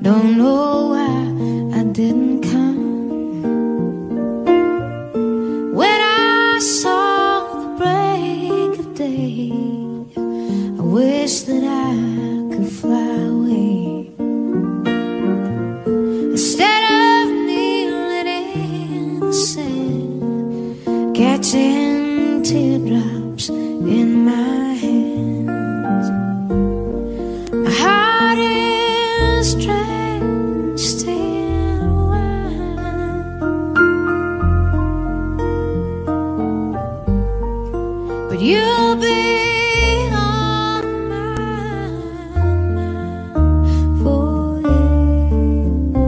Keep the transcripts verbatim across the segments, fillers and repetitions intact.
don't know why I didn't come. When I saw the break of day, I wish that I could fly away. Instead of kneeling in the sand, catching teardrops in my hands. My heart is drenched in wine, but you'll be on my mind forever.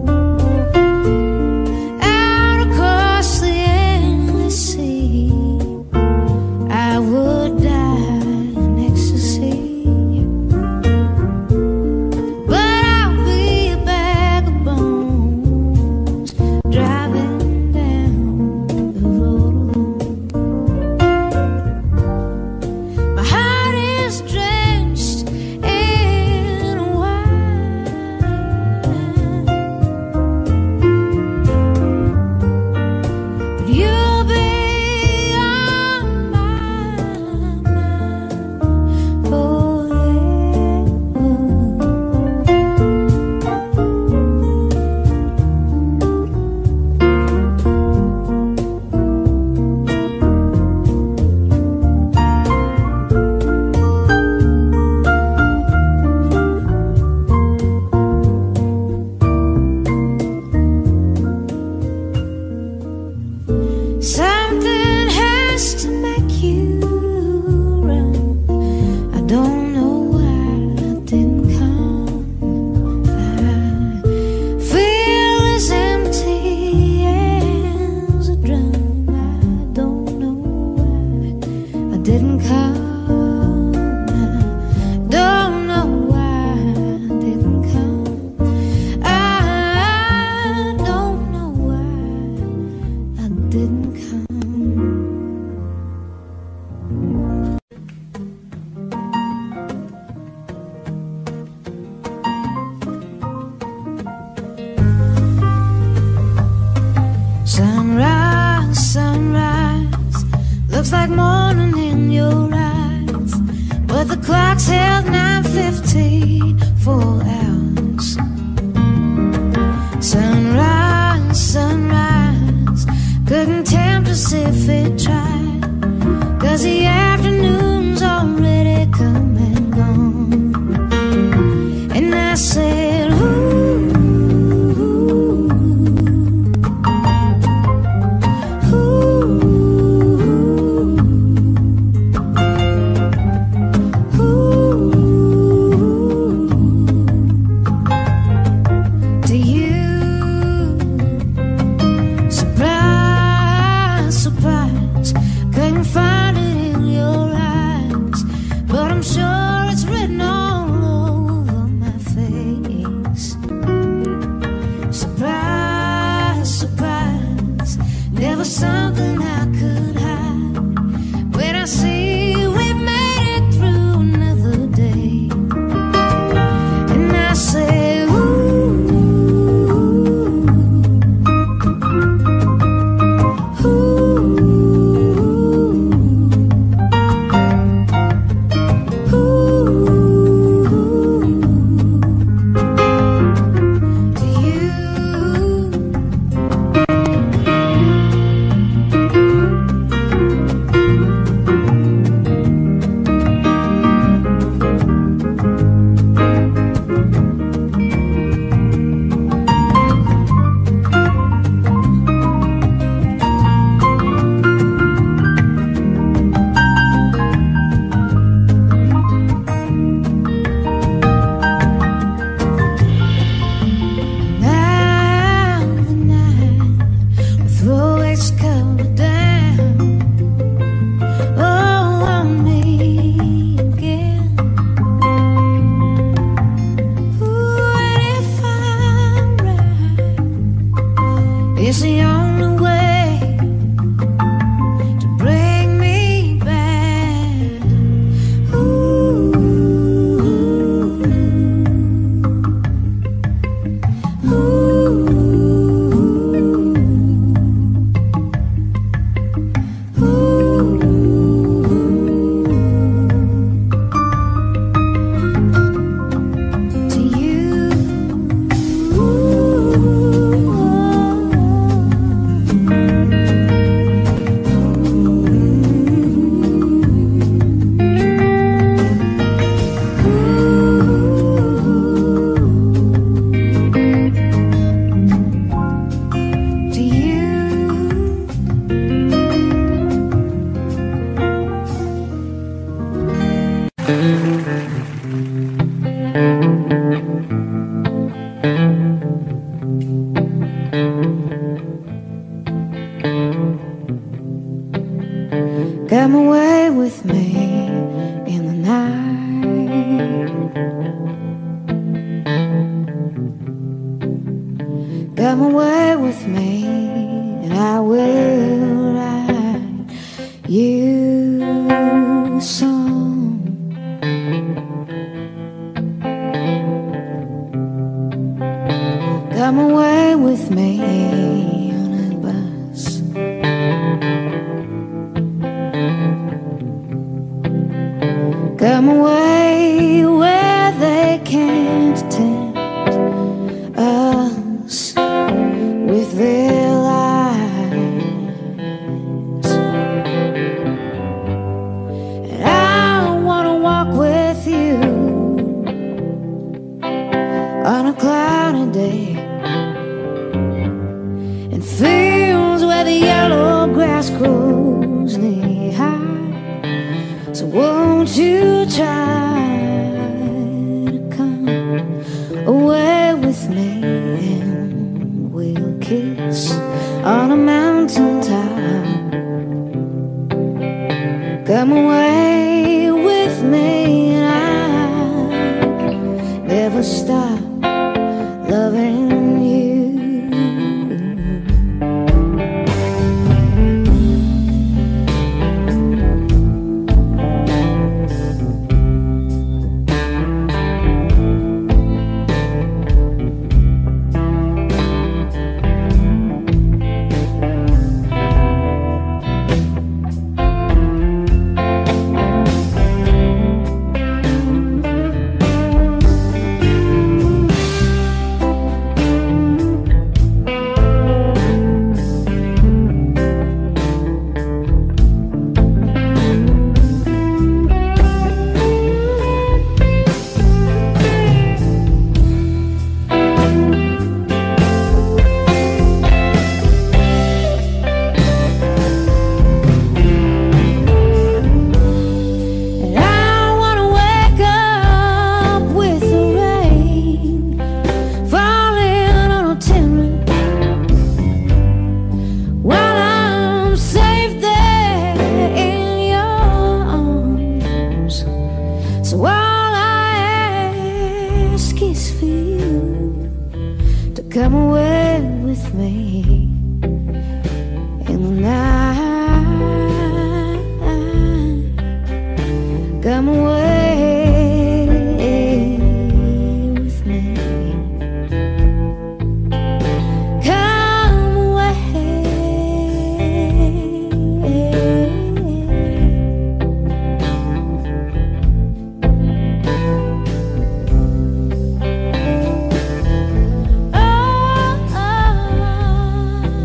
Out across the endless sea, I would die in ecstasy. But I'll be a bag of bones driving down the road alone. My heart is drenched in wine, but you'll be on my mind forever. Something has to make you run. I don't know why I didn't come. I feel as empty as a drum. I don't know why I didn't come. I don't know why I didn't come. I don't know why I didn't come. Sunrise, sunrise, looks like morning in your eyes, but the clock's held nine fifteen, four hours. Sunrise, sunrise, couldn't tempt us if it tried, 'cause the afternoon's already come and gone. And I said, ooh, ooh, ooh. Come away with me, and I will write you a song. Come away with me on a bus. Come away where they can't tempt us with their lies. And I wanna walk with you on a cloudy day, in fields where the yellow grass grows knee high. So won't you try to come away with me, and we'll kiss on a mountain top. Come away with me, and I'll never stop loving you. So all I ask is for you to come away with me in the night. Come away with me. Come away. Oh, oh, oh.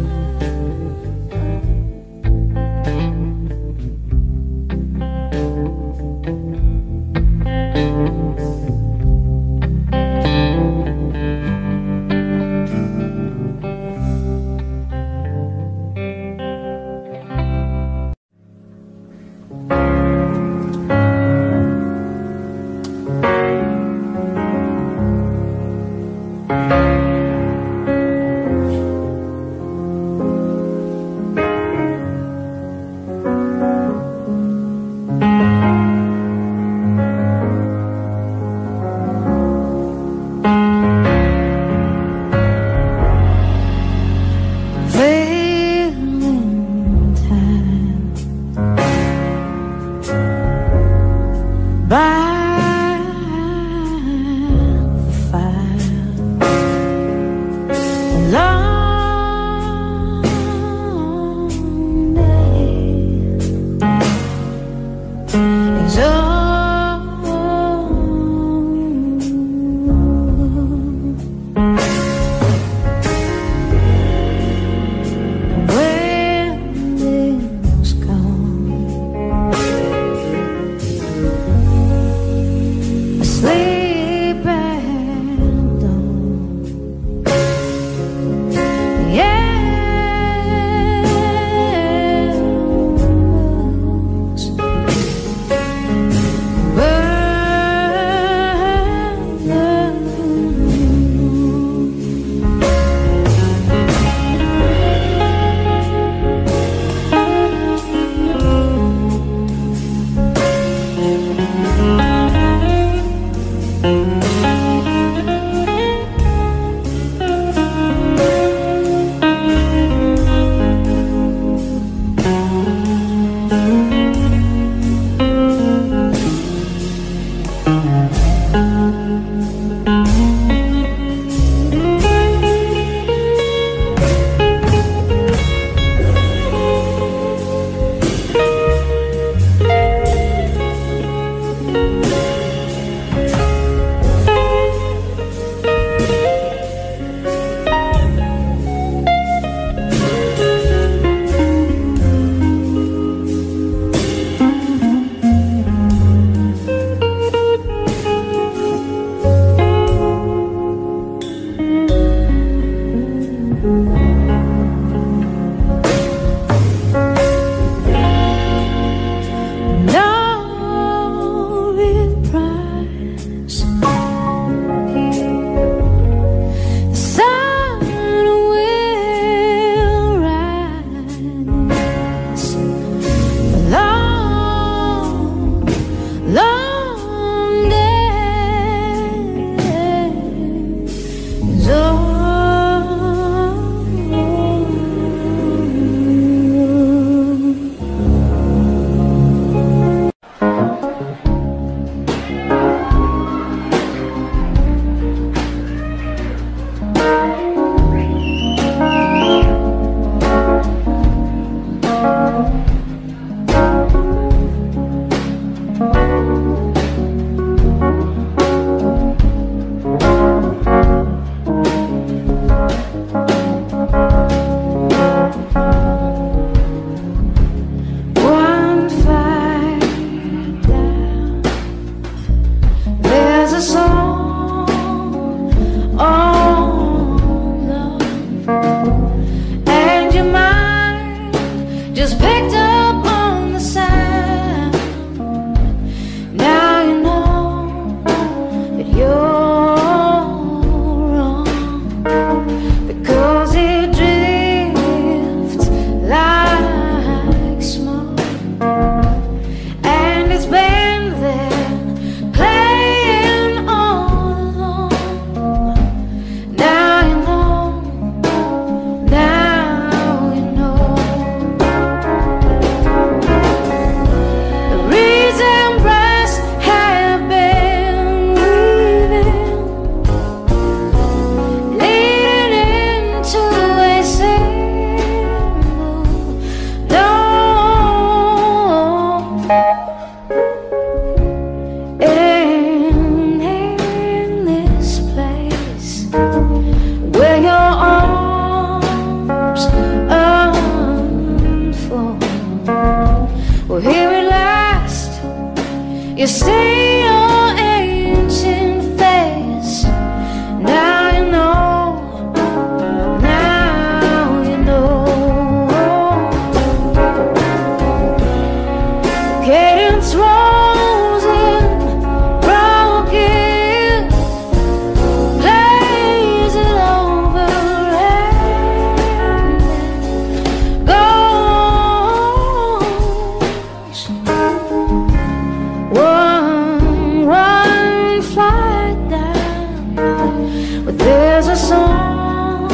where your arms unfold. Well, here at last you see your ancient face. Now you know, now you know. Cadence rolls in broken, plays it over and goes. One, one flight down, but there's a song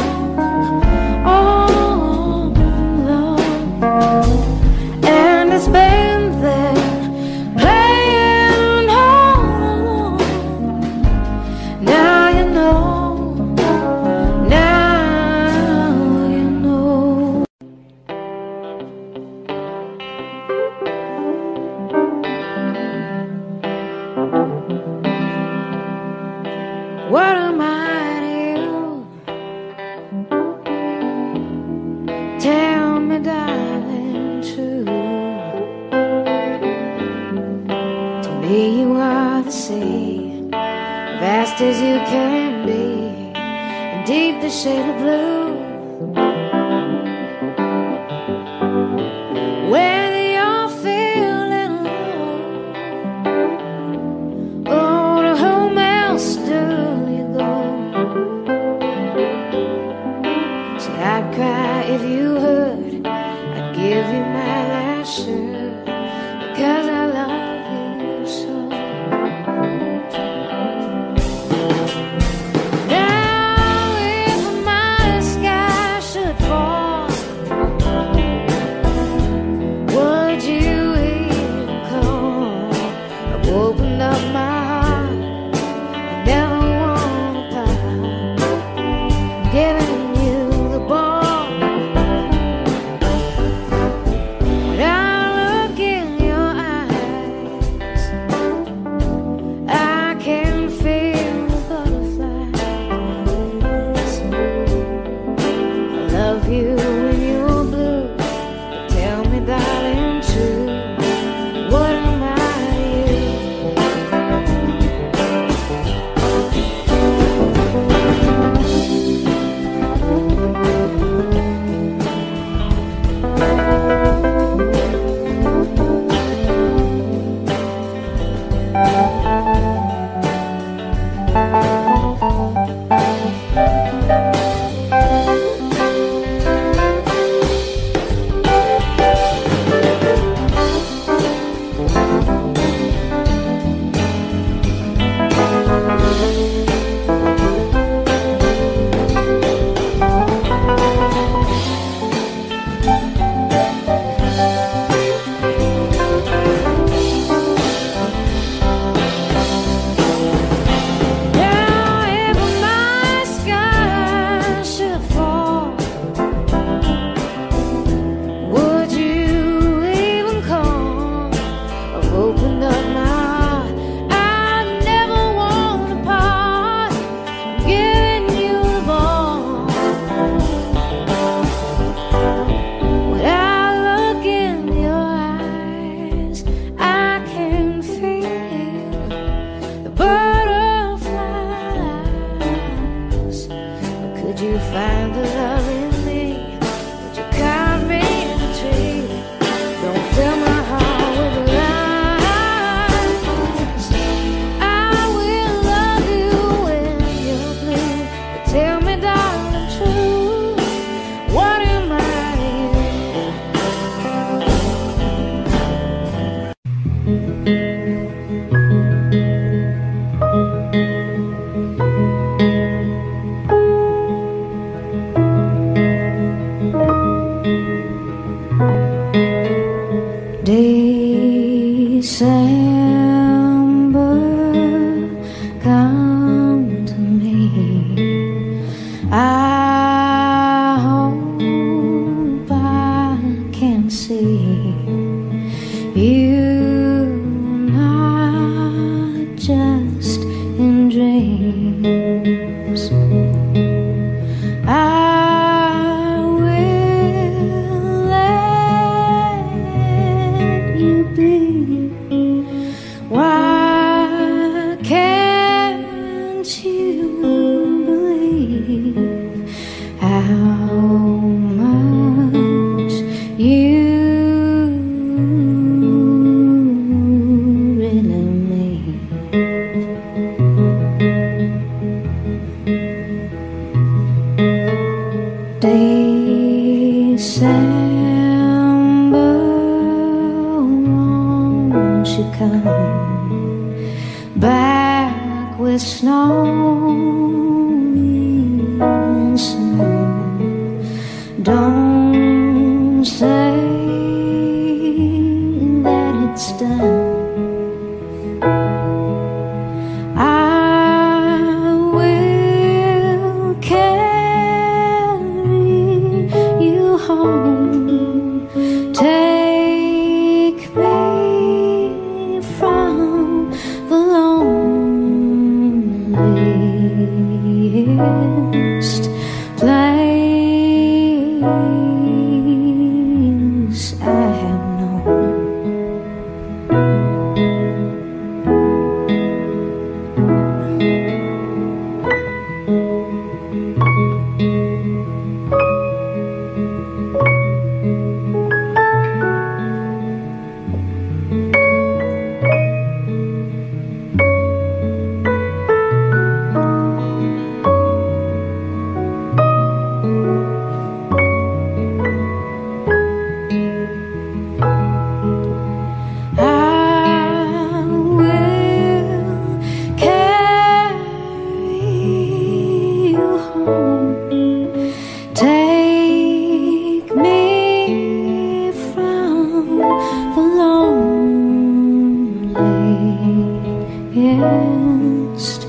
on love, and it's been there playing all along. Now you know, now you know. What am I to you? Tell me, darling, true. To me you are the sea, vast as you can be, and deep the shade of blue. Whether you're feeling alone, oh, to whom else do you go? See, I'd cry if you heard, I'd give you my last shirt, because I love you so. Now if my sky should fall, would you even call? I've opened up my heart, I never want to part, giving you the ball. When I look in your eyes, I can feel the butterflies. I love you when you're blue, but tell me, darling, true, what am I to you? Now if my sky should fall, would you even call? I've opened up my heart, I never want to part, I'm giving you the ball. When I look in your eyes, I can feel the butterflies. But could you find the love in me? Would you carve me in a tree? Don't fill my heart with lies. I will love you when you're blue, but tell me, darling, true, what am I to December, come to me. I hope I can see you, not just in dreams. December, won't you come back with snow and don't say that it's done. I will carry you home, take me from the loneliest place I have known. Take me from the loneliest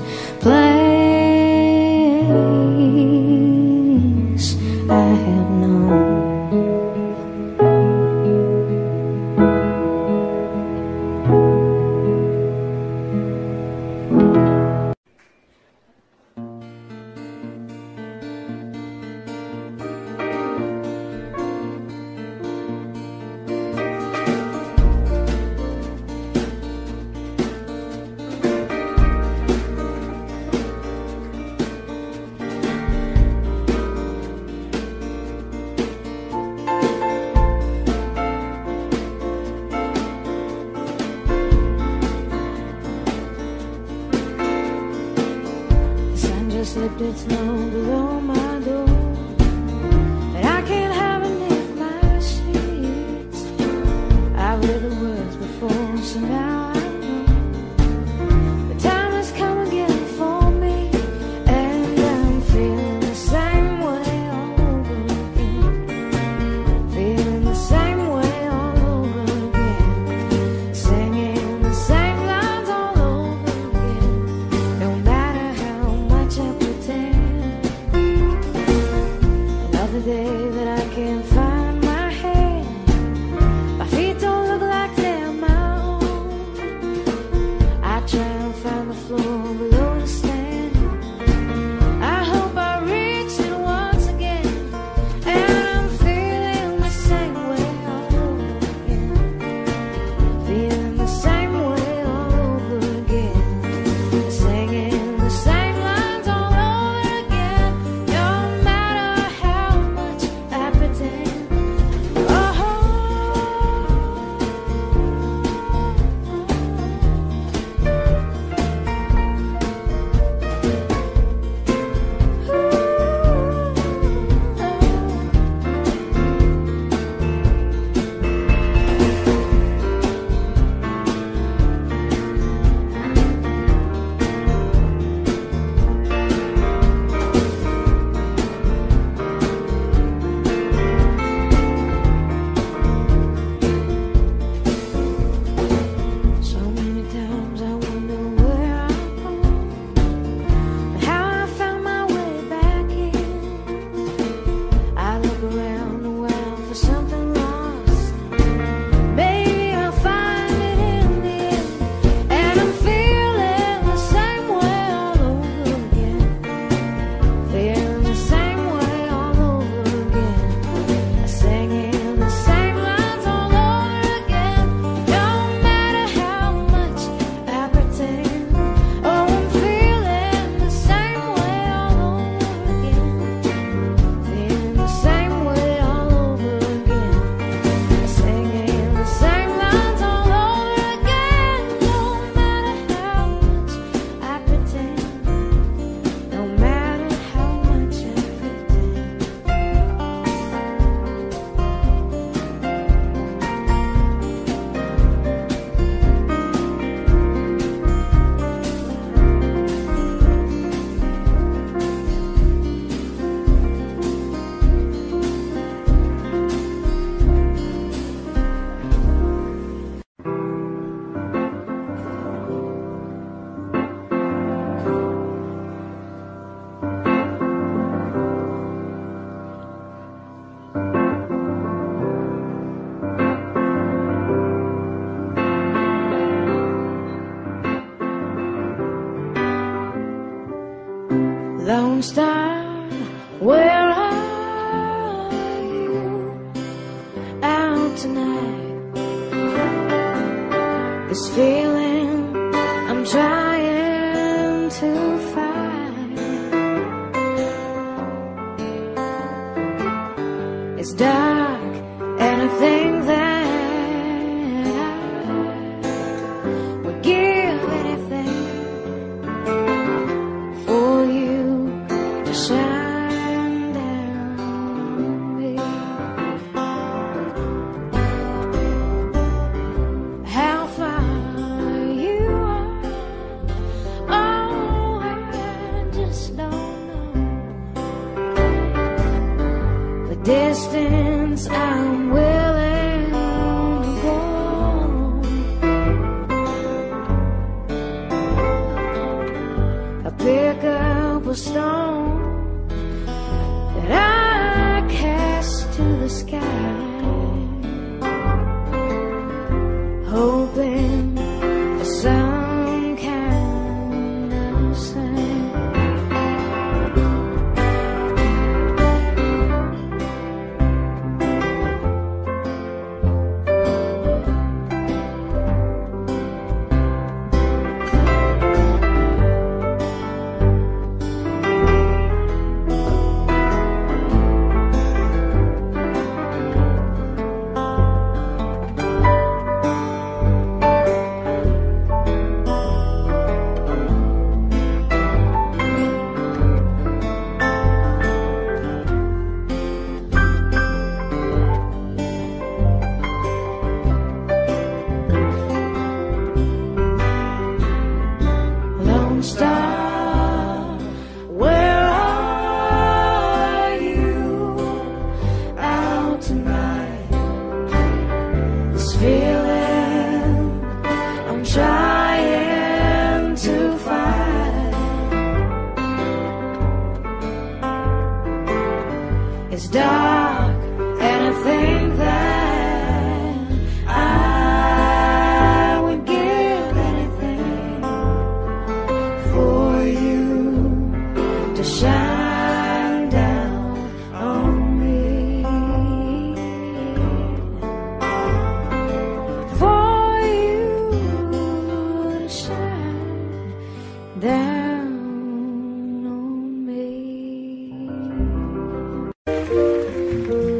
place I have known. Slipped its snow below my door, but I can't have enough my sheets. I've read the words before, so now I know the time has come again for me, and I'm feeling the same way all over again. Feeling the same way all over again. Singing the same lines all over again. No matter how much I pretend, Where are you out tonight? This feeling I'm trying to find. It's dark and I think that I would give anything for you to shine down on me. How far you are, oh, I just don't know. The distance I'm willing to go. I pick up a stone that I cast to the sky, hoping for some kind of sign. Lone Star, where are you out tonight? This feeling I'm trying to find. It's dark and I think that I would give anything for you to shine down on me, for you to shine down on me.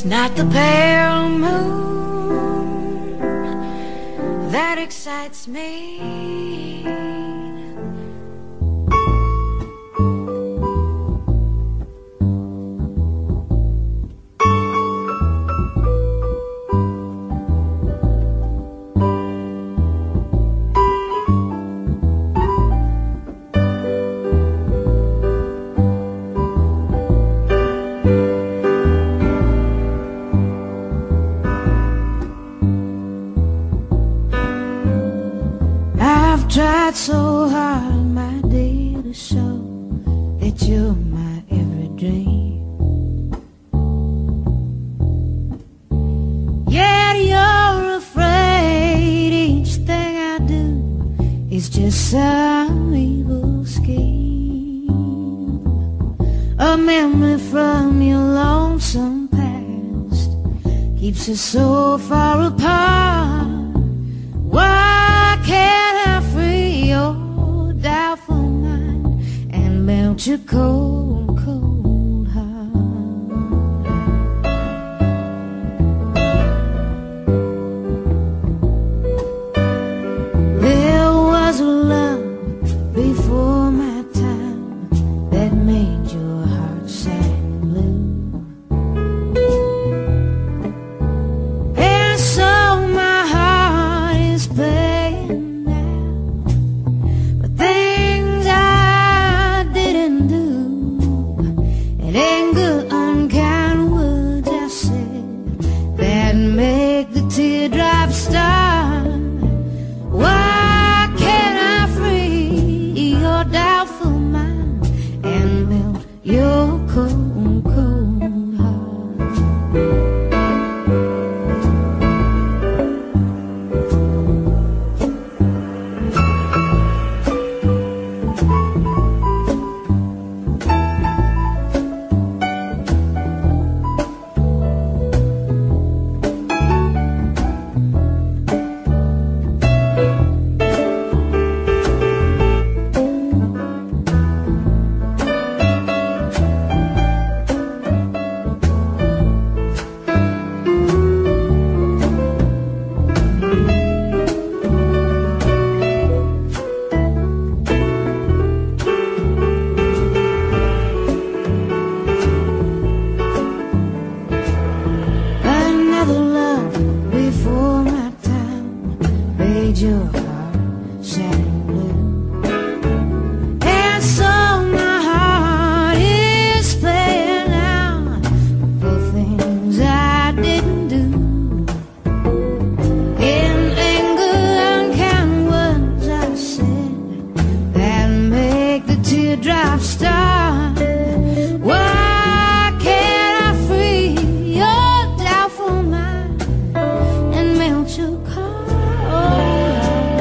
not the pale moon that excites me. Tried so hard, my dear, to show that you're my every dream. Yet you're afraid each thing I do is just some evil scheme. A memory from your lonesome past keeps us so far apart. Why can't I free your doubtful mind and melt your cold, cold heart? There was a love before my time that made your heart sad and blue. And so my heart is paying now for things I didn't do, and anger, unkind words I said that make the teardrops start. Why can't I free your doubtful mind and melt your cold, cold heart? Another love before my time made your heart sad and blue. And so my heart is paying out for things I didn't do. In anger, unkind words I said that make the teardrops start. Why can't I free your doubtful mind and melt your cold heart?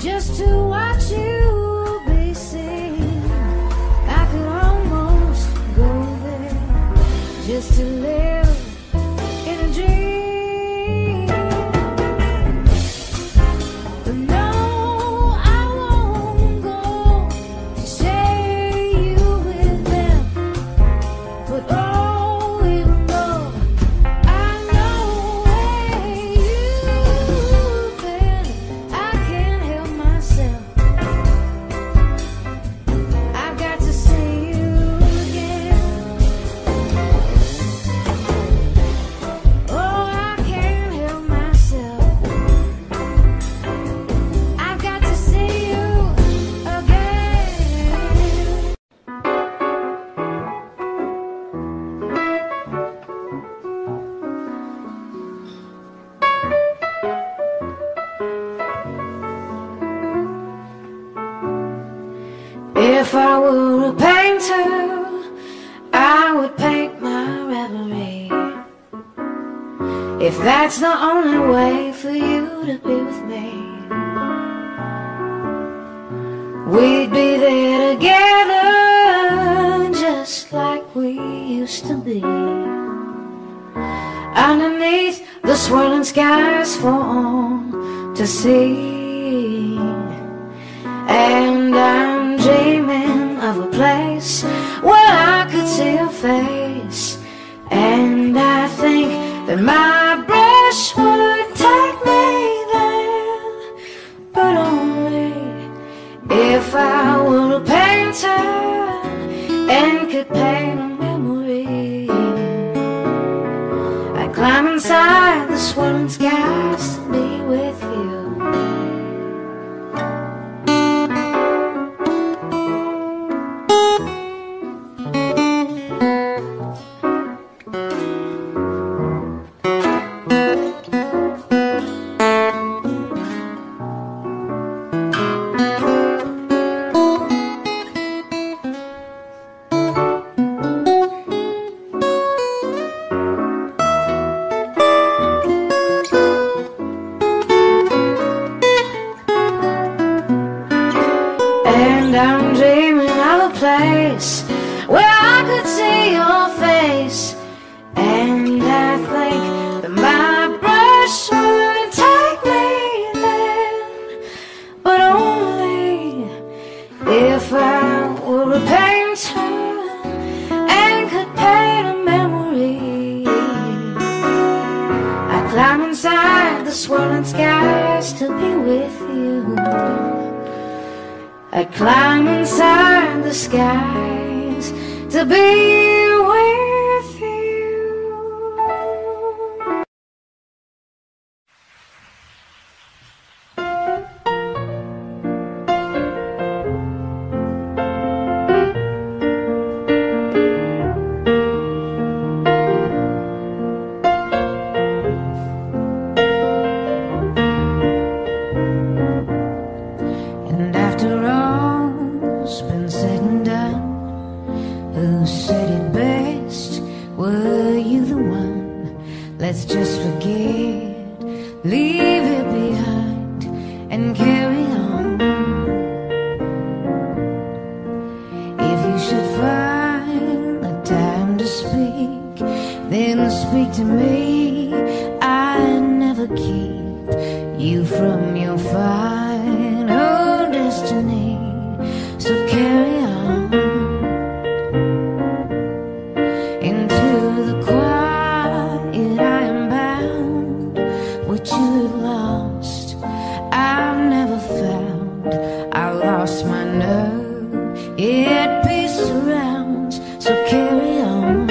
just to watch you be seen. I could almost go there just to live in a dream. But no, I won't go to share you with them. But oh, even though I know where you've been, I can't help myself. I've got to see you again. Oh, I can't help myself. I've got to see you again. If I were a painter, I would paint my reverie. If that's the only way for you to be with me, we'd be there together, just like we used to be. Underneath the swirling skies for all to see. And I'm dreaming of a place where I could see your face. And I think that my brush would take me there, but only if I were a painter and could paint a memory. I'd climb inside the swirling skies to be with you. And I'm dreaming of a place where I could see your face. And I think that my brush would take me there, but only if I were a painter and could paint a memory. I'd climb inside the swirling skies to be with you. I'd climb inside the skies to be with you. And after all's been said and done, who said it best? Were you the one? Let's just forget, leave it behind and carry on. If you should find the time to speak, then speak to me. I never keep you from your final destiny, so carry on into the quiet. I am bound. What you have lost, I've never found. I lost my nerve, yet peace surrounds, so carry on.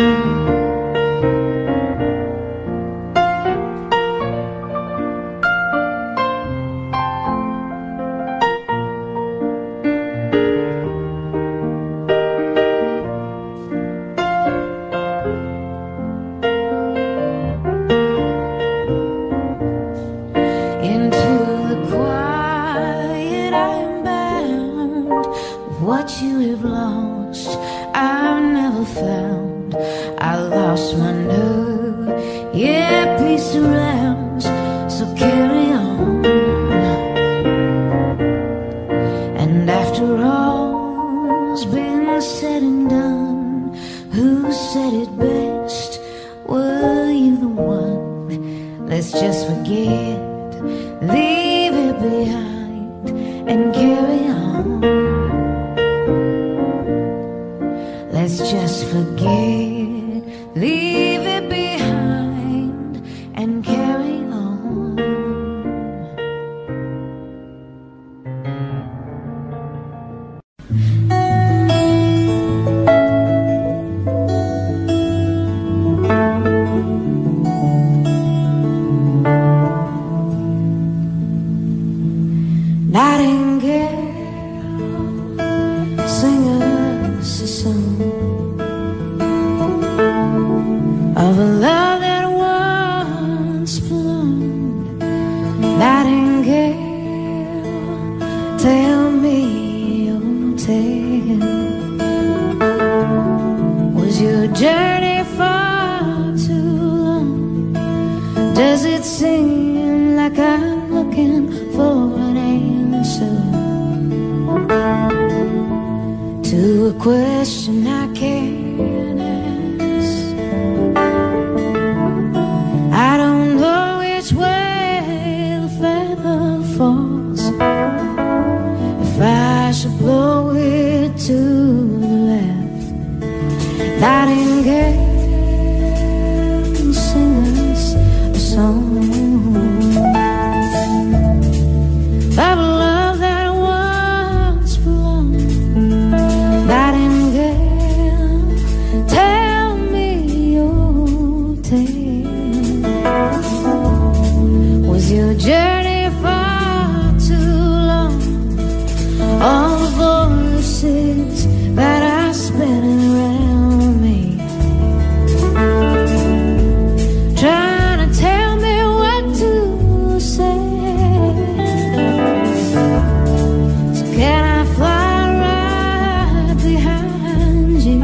What you have lost, I've never found. I lost my nerve, yeah, peace surrounds, so carry on. After all's been said and done, who said it best? Were you the one? Let's just forget, leave it behind and carry on. Let's just forget, leave it behind and carry on. Nightingale, sing us a song of a love that once belonged. Nightingale, tell me your tale. Was your journey far too long? Does it seem like I'm looking for an answer to a question I can't ask? I don't know which way the feather falls, if I should blow it to the left. Nightingale, sing us a song of a love that once belonged. Nightingale, tell me your tale. Was your journey far too long? All the voices that are spinning around me, trying to tell me what to say. Can I fly right behind you?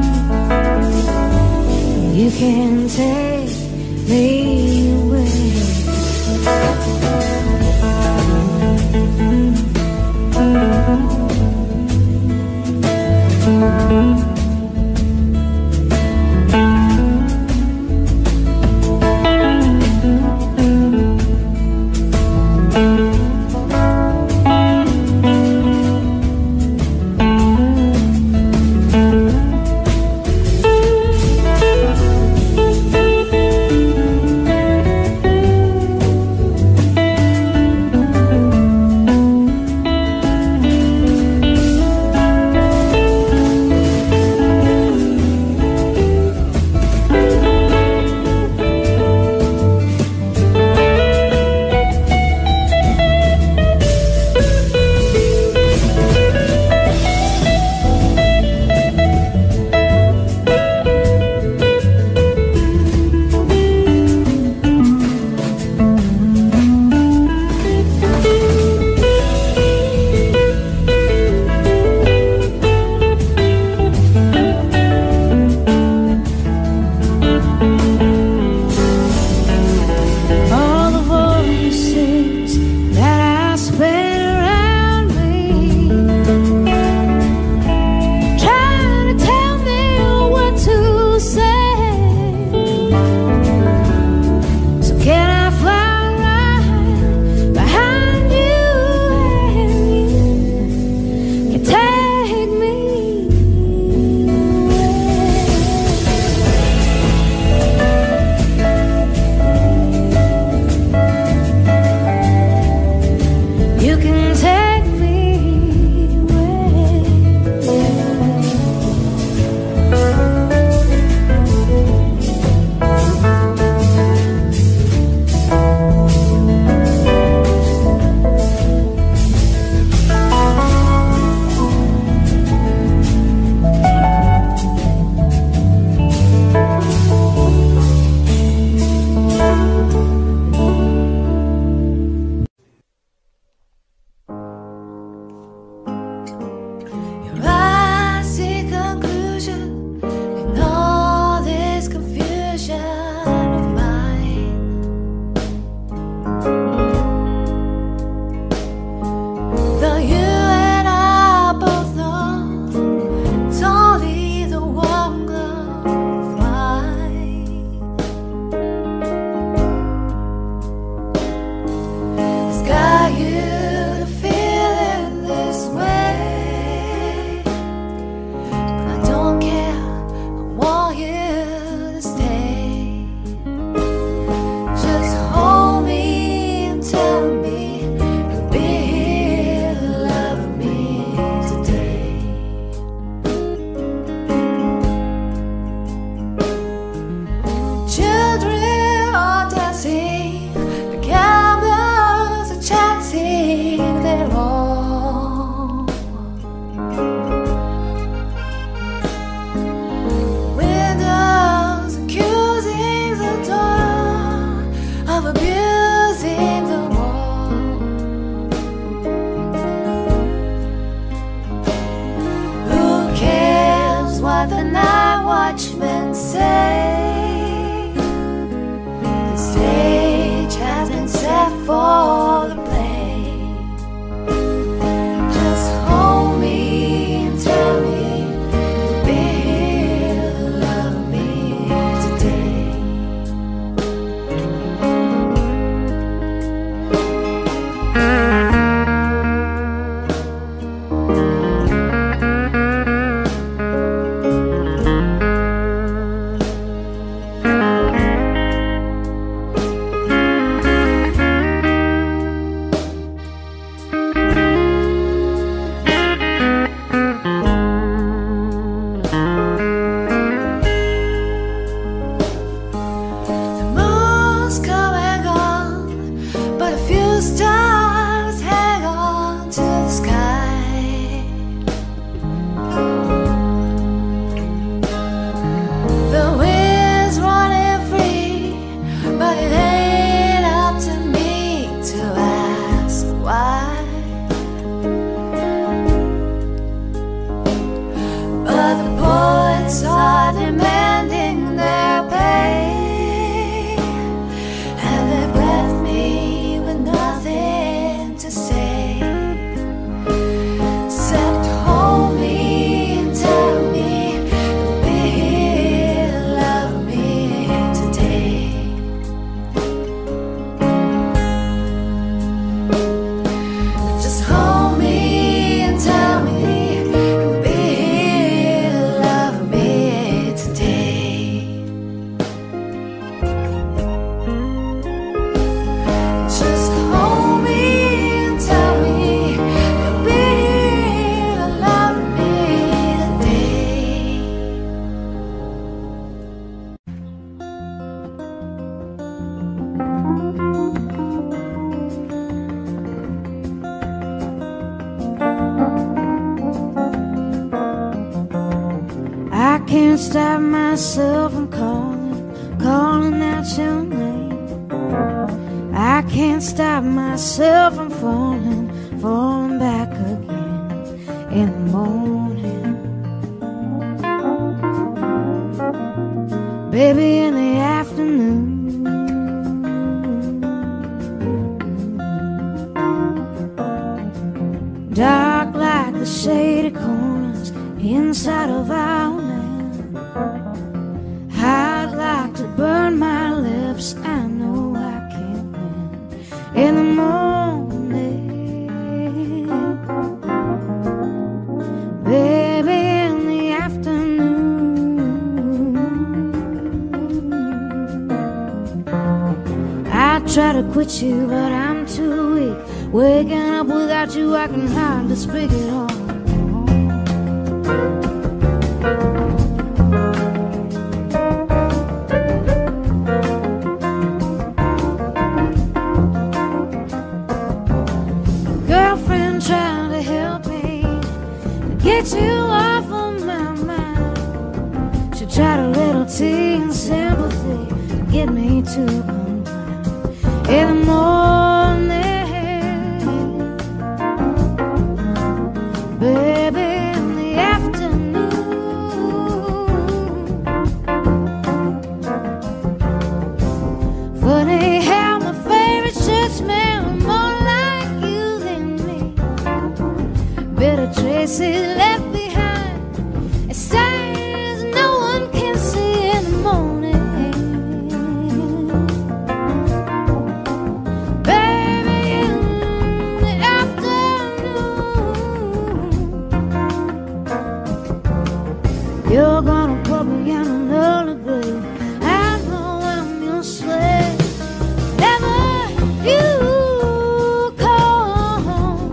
You can take me away. can't stop myself from calling, calling out your name. I can't stop myself from falling, falling back again in the morning. Baby, in the afternoon. Dark like the shady corners inside of our land. I'd like to burn my lips, I know I can't win in the morning. Baby, in the afternoon. I try to quit you, but I'm too weak. Waking up without you, I can hardly speak at all. Girlfriend trying to help me to get you off of my mind. She tried a little tea and sympathy to get me to unwind in the morning. Baby, in the afternoon. Funny how my favorite shirts smell more like you than me. Bitter traces left behind, it stains no one can see in the morning. Baby, in the afternoon. You're gonna put me in another grave. I know I'm your slave. Never you call home.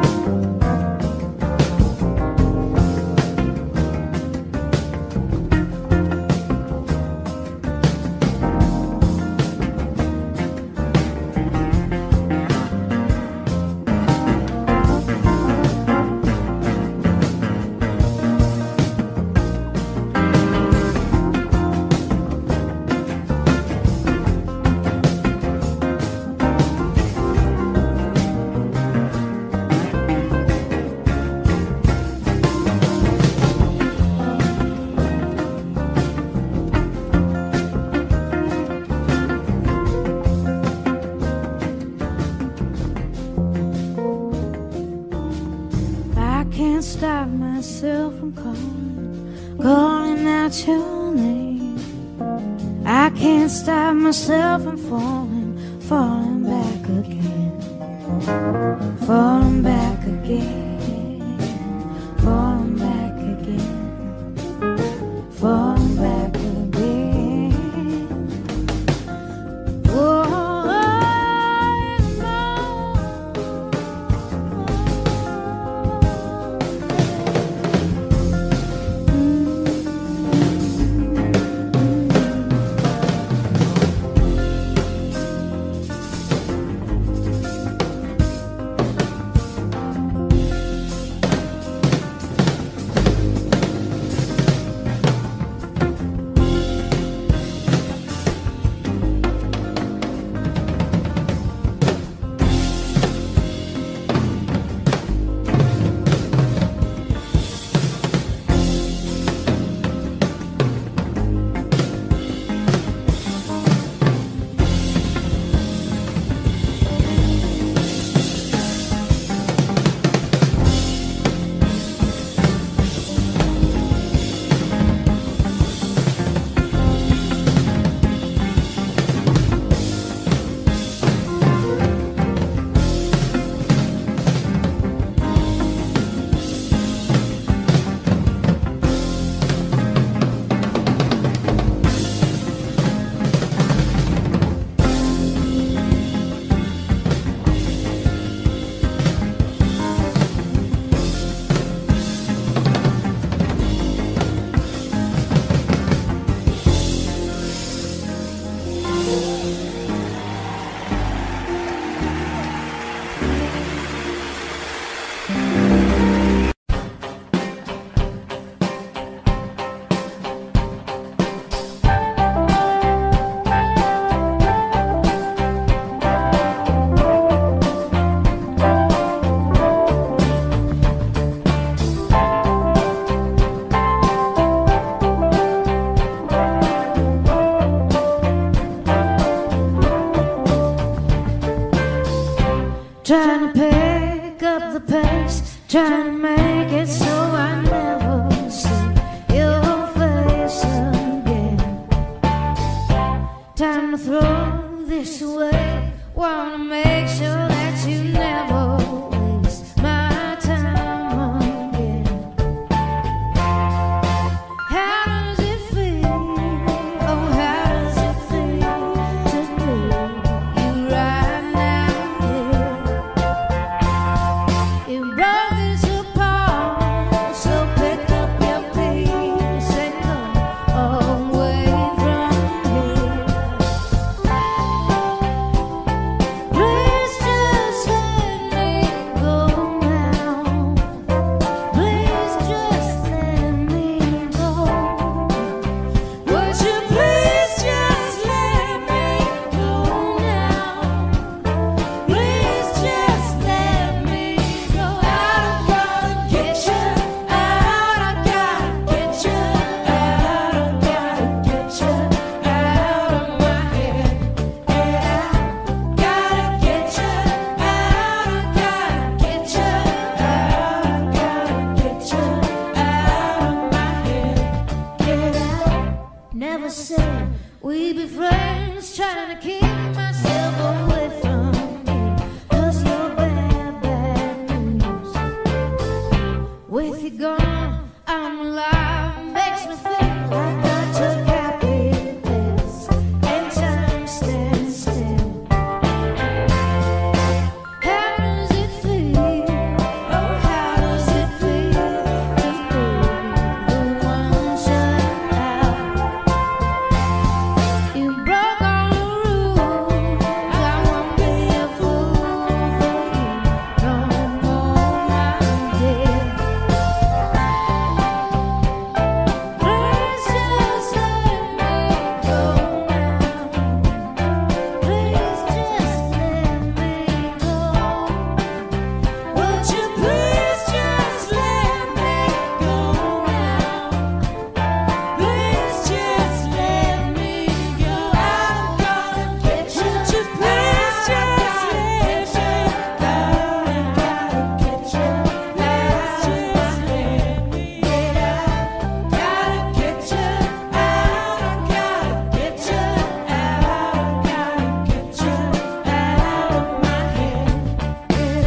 I can't stop myself from calling, calling out your name. I can't stop myself from falling, falling back again, falling back again, falling back again, falling back again. Oh, trying to make it so I never see your face again. Time to throw this away. Wanna make sure that you never waste my time again. How does it feel? Oh, how does it feel to be you right now? You broke this apart, so pick up your piece and go away from here. Please just let me go now. Please just let me go. Would you please just let me go now? Please just let me go. Out, I gotta get you out. I gotta get you out. I gotta get you out of my head. Get out. Gotta get you out. I gotta get you out. I gotta get you out of my head. Get out. Never said we'd be friends. Trying to keep myself away from you, 'cause you're bad, bad news. With you gone, I'm alive. Makes me feel like I took happiness and time stands still. How does it feel? Oh, how does it feel to be the one shut out? You broke all the rules. I won't be a fool for you no more, my dear. Please just let me go now. Please just let me go. Would you please just let me go now? Please just let me go. I'm gonna get you. Would you please just let me go? I gotta get you out. Please just let me get out. Gotta get you out. I gotta get you out. I gotta get you out of my head. Get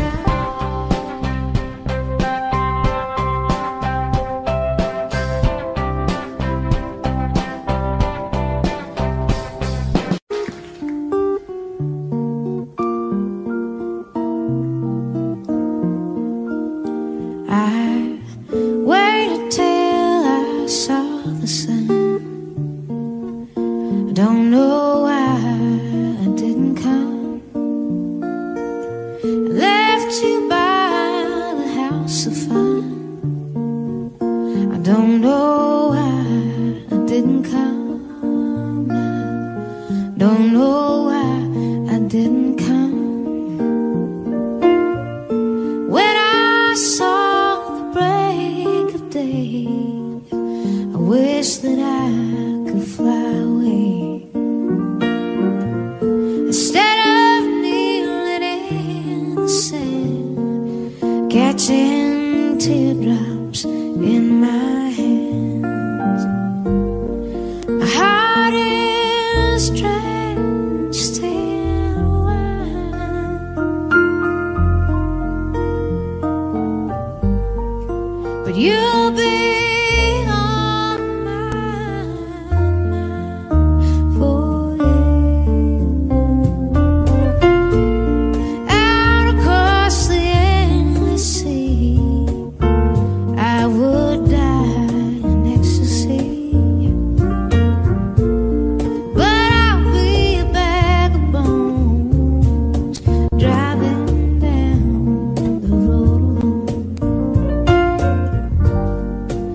I waited till I saw the sun. I don't know why I didn't come. I left you by the house of fun. I don't know why I didn't come. I don't know why I didn't come. When I saw the break of day, I wish that I could fly away. Instead of kneeling in the sand, catching teardrops in my hands. My heart is drenched in wine, but you'll be on my mind forever. Out across the endless sea, I would die in ecstasy, but I'll be a bag of bones driving down the road alone.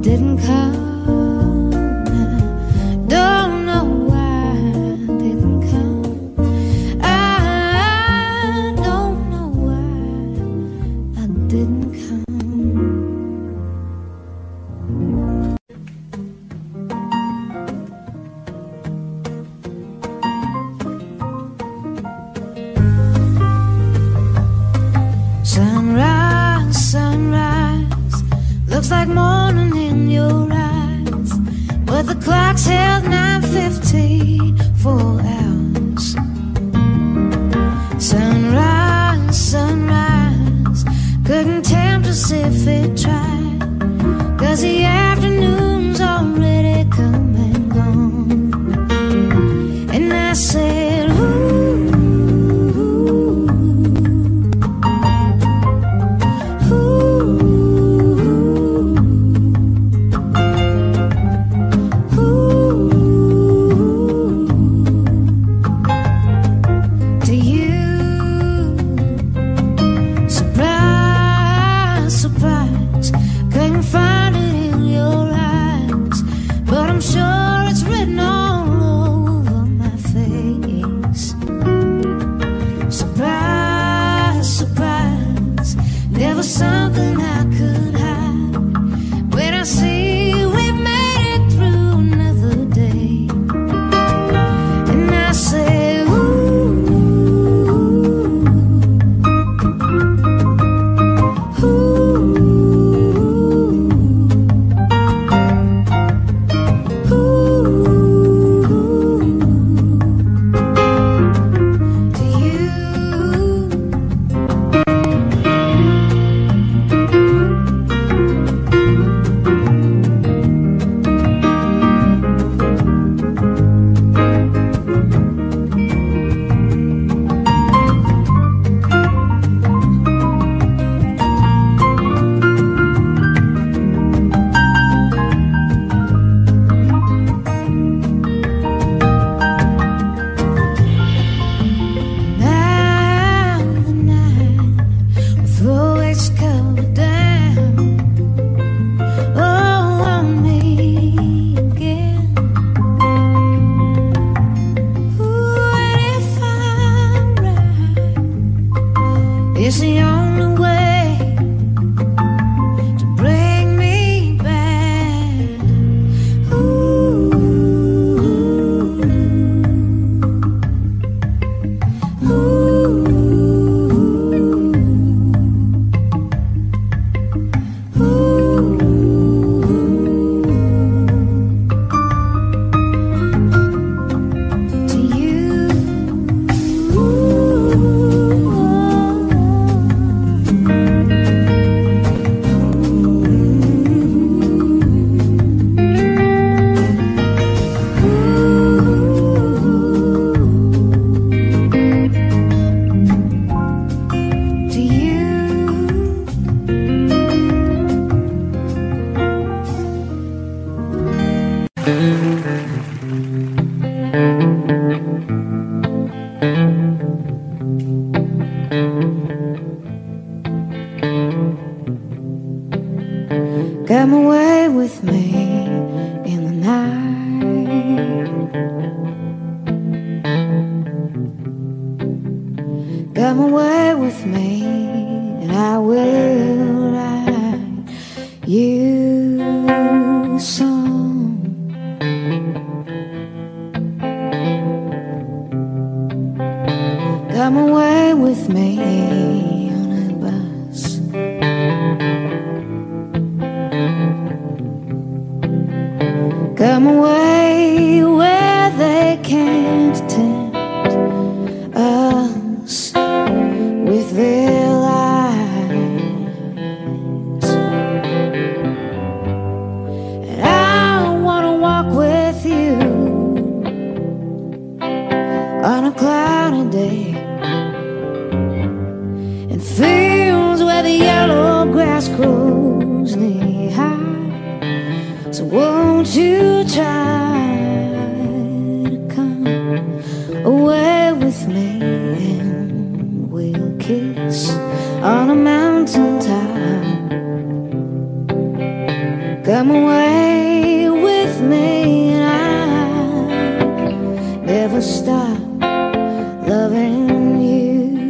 didn't come. Don't know why I didn't come. I don't know why I didn't come. Sunrise, sunrise, looks like morning in your eyes, but the clock's held nine fifteen, four hours. Sunrise, sunrise, couldn't tempt us if it tried, 'cause the afternoon's already come and gone. And I said, ooh, something I could hide. When I see we made it through another day, and I say, ooh, ooh, to you. It's the only way to bring me back. Ooh, ooh, ooh, to you. Come away with me in the night. Come away with me and I will write you a song. Come away with me on a bus. Come away where they can't tempt us with their lies. And I wanna walk with you on a cloudy day, in fields where the yellow grass grows knee high. So won't you try to come away with me, and we'll kiss on a mountain top. Come away with me, and I never stop loving you.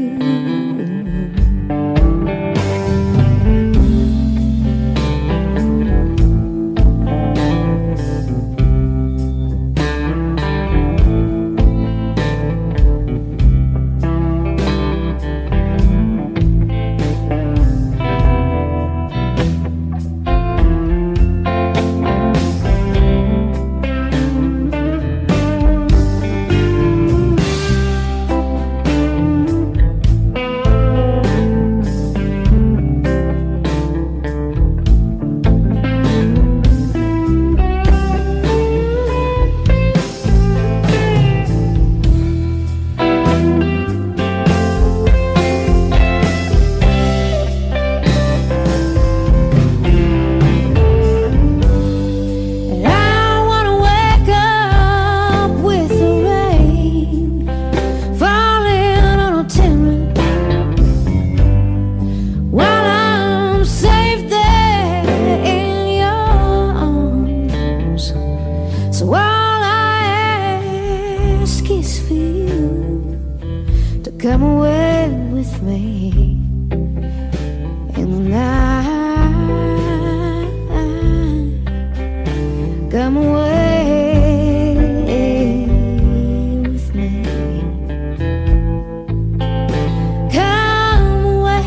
So all I ask is for you to come away with me in the night. Come away with me. Come away.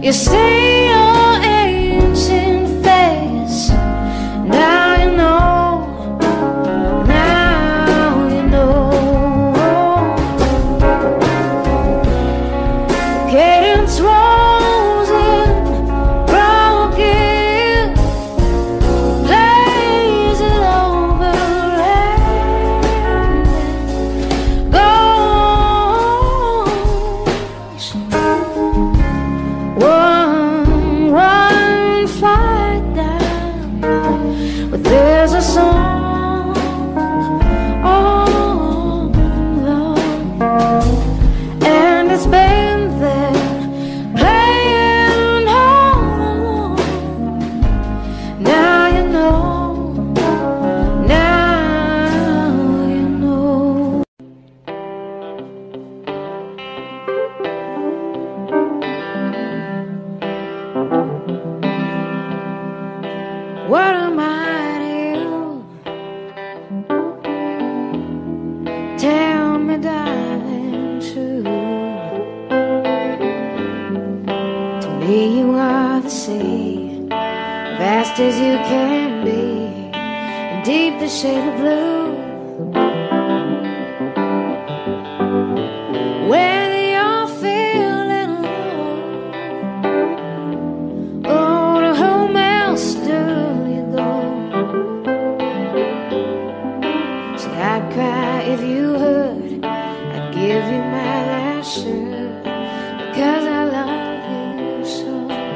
You see your ancient face. Now you know, now you know. Cadence rolls in, broken, plays it over and goes. One, one flight down, but there's a song all along, and it's been there playing all along. Now you know, now you know. What am I to you? Tell me, darling, true. To me you are the sea, vast as you can be, and deep the shade of blue. When you're feeling alone, oh, to whom else do you go? See, I'd cry if you heard, I'd give you my last shirt, because I love you so.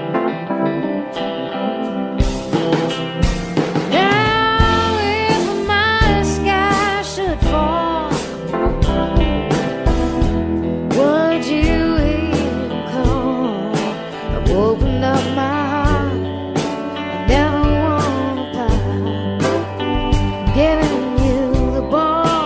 Now if my sky should fall, would you even call? I've opened up my heart, I never want to part, giving you the ball.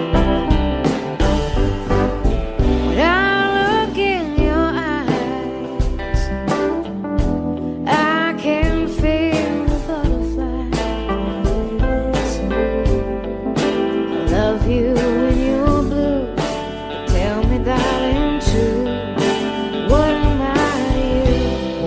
When I look in your eyes, I can feel the butterflies. I love you when you're blue, but tell me, darling, true, what am I to you?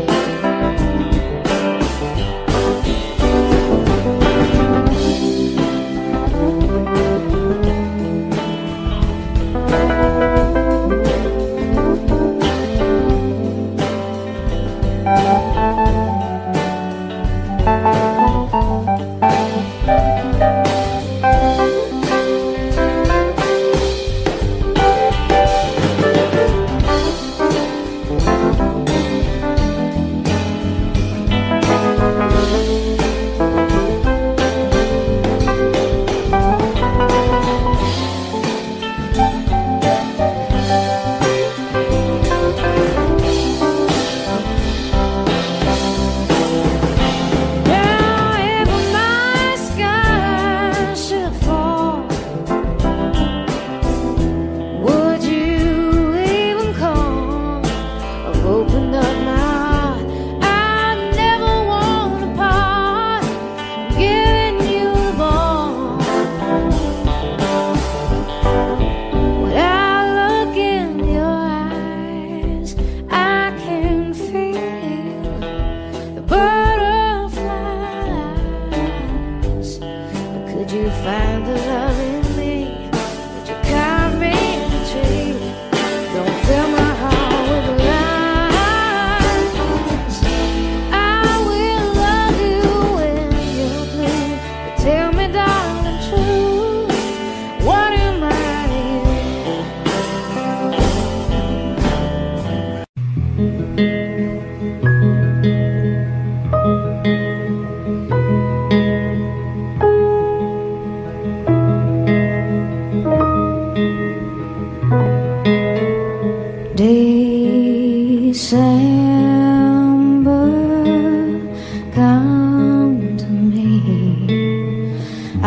Now if my sky should fall, would you even call? I've opened up my heart, I never want to part, I'm giving you the ball. When I look in your eyes, I can feel the butterflies. But could you find the love in me? Would you carve me in a tree? Don't fill my heart with lies. I will love you when you're blue, but tell me, darling, true, what am I to December, come to me. I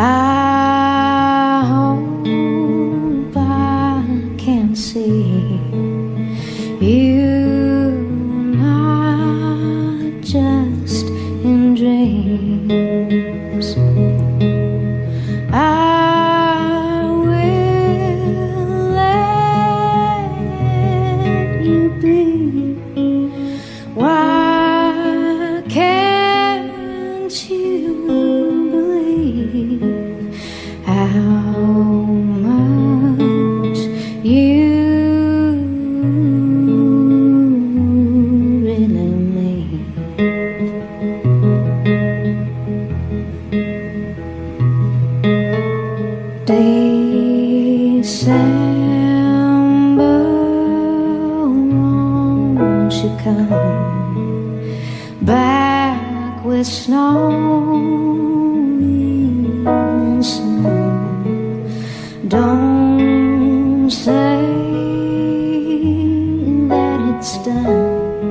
hope I can see you, not just in dreams. I will let you be you come back with snow and snow. Don't say that it's done.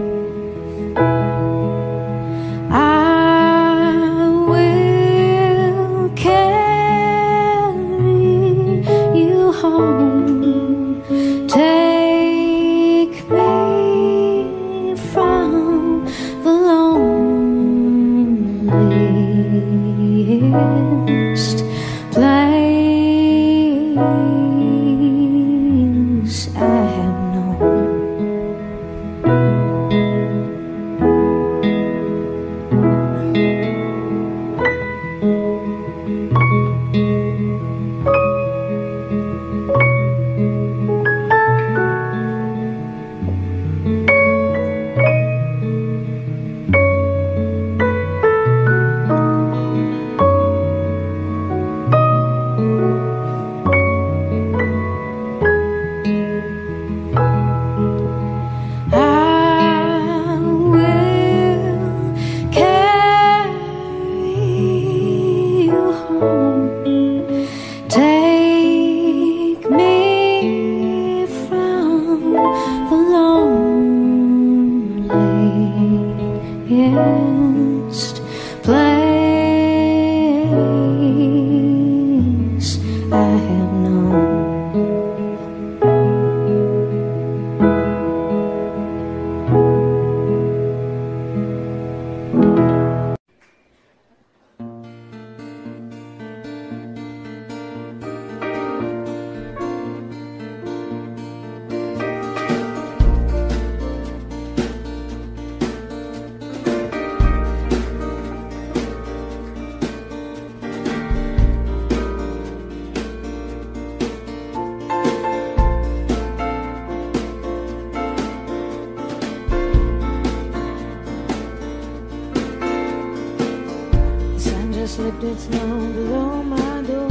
Slipped its snow below my door,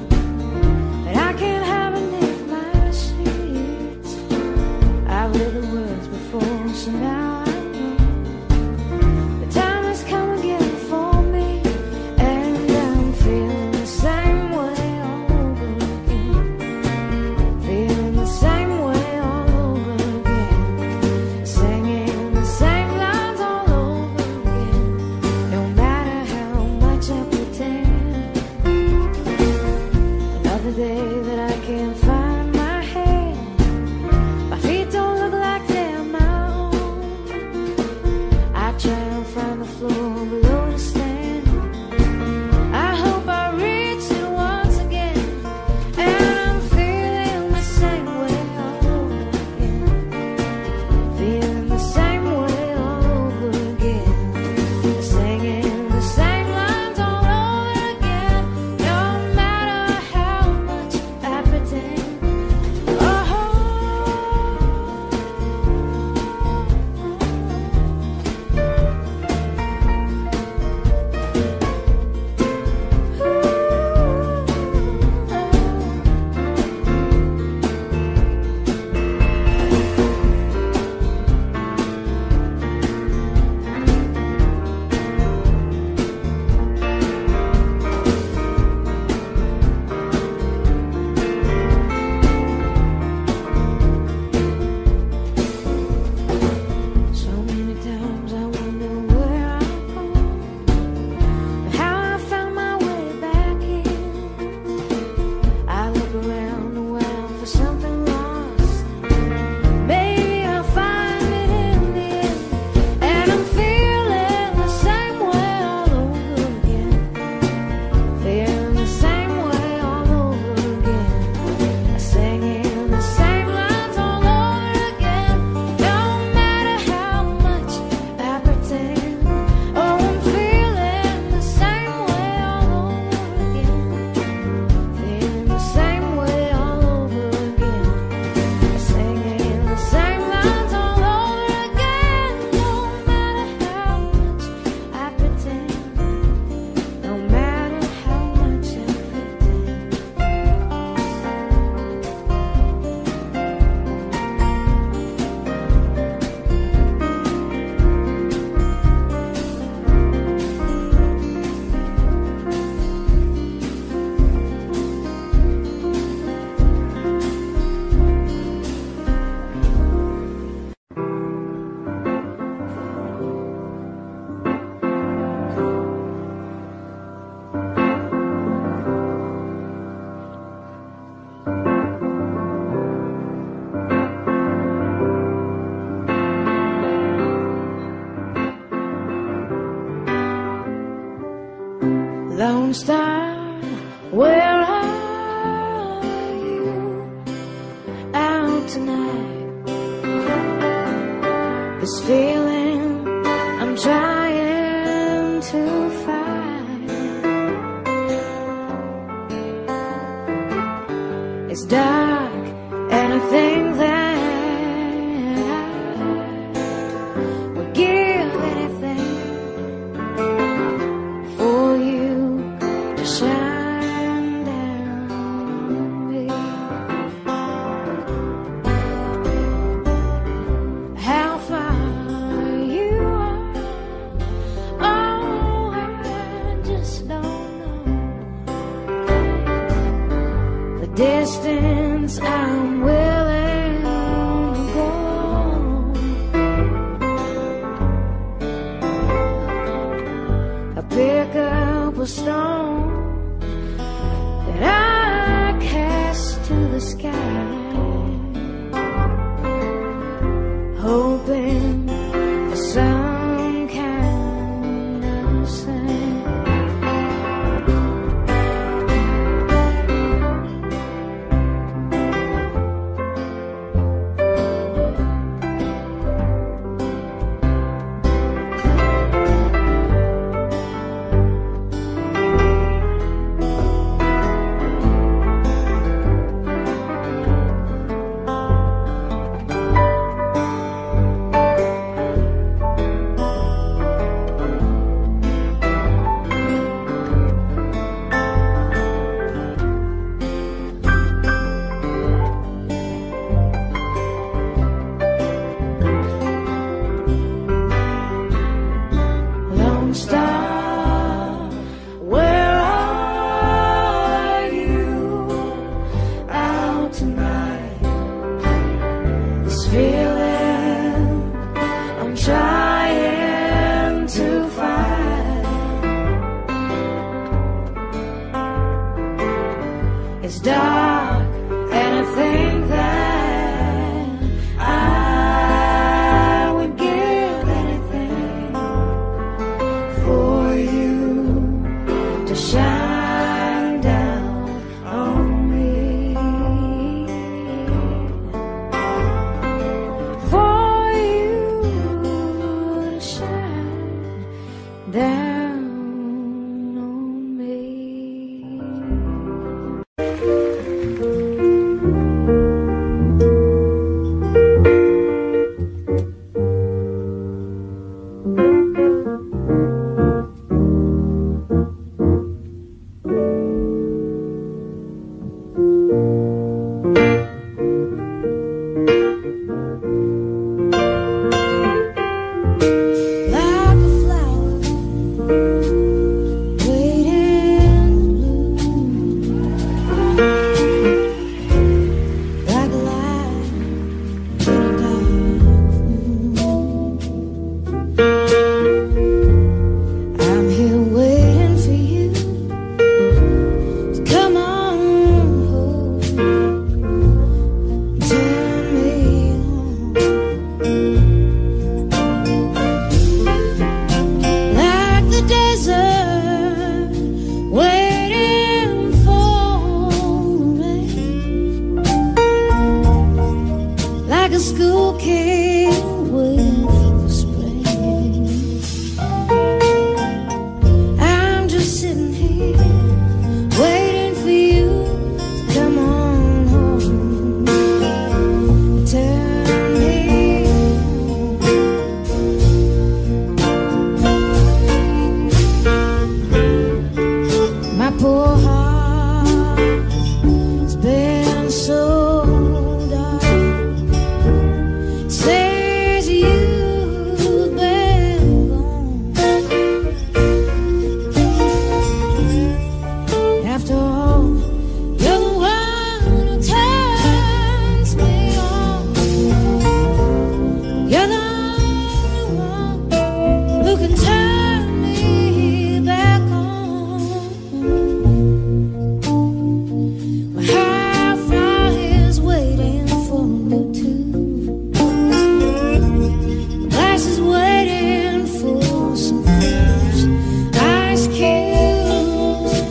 but I can't have beneath my sheets. I've read the words before, so now I know the time has come again for me, and I'm feeling the same way all over again. Feeling the same way all over again. Singing the same lines all over again. No matter how much I another day that I can't find my head. My feet don't look like they're my own. Lone Star, where are you out tonight? This feeling I'm trying to find. It's dark and I think that I would give anything for you to shine down on me. How far you are, oh, I just don't know. The distance I'm willing to go. I pick up a stone that I cast to the sky, hoping for some kind of sign. Lone Star, where are you out tonight? This feeling I'm trying to find. It's dark and I think that I would give anything for you to shine down on me, for you to shine down on me. Like a flower waiting to bloom, like a light in a dark room. I'm here waiting for you to come on home, turn me on. Like the desert waiting for rain, like a school kid waiting for the spring. I'm just sitting here waiting for you to come on home, turn me on. My poor heart's been so dark. Says you've been gone. After all, you're the one who turns me on. You're the only one who can turn me back on. How far is waiting for me too? Glass is waiting for some fresh ice cubes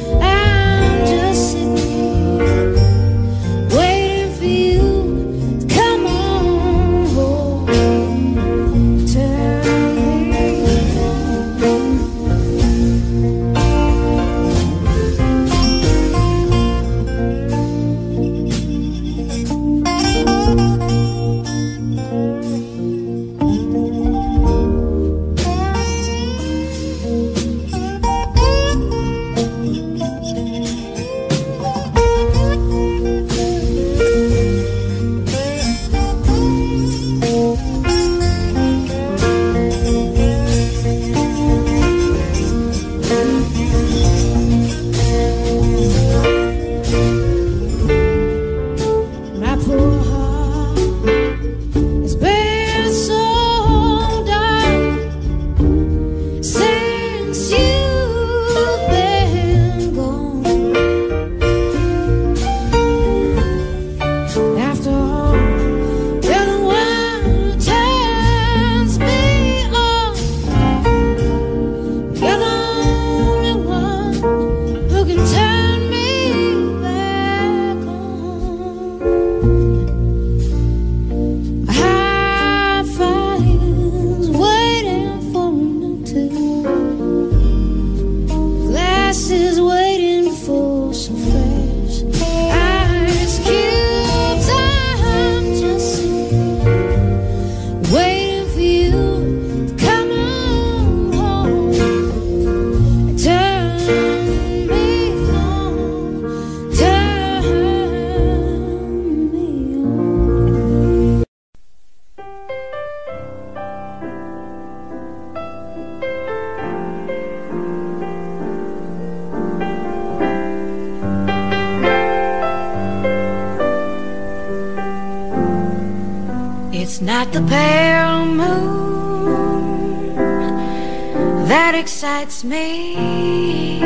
got the pale moon that excites me,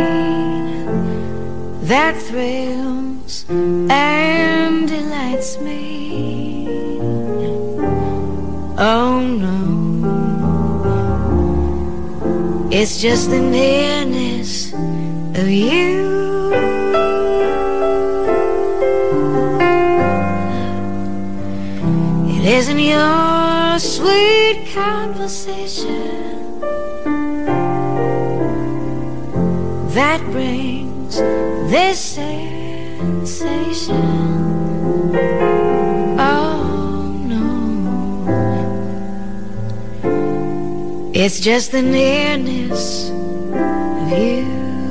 that thrills and delights me. Oh no, it's just the nearness of you. It isn't your sweet conversation that brings this sensation. Oh no, it's just the nearness of you.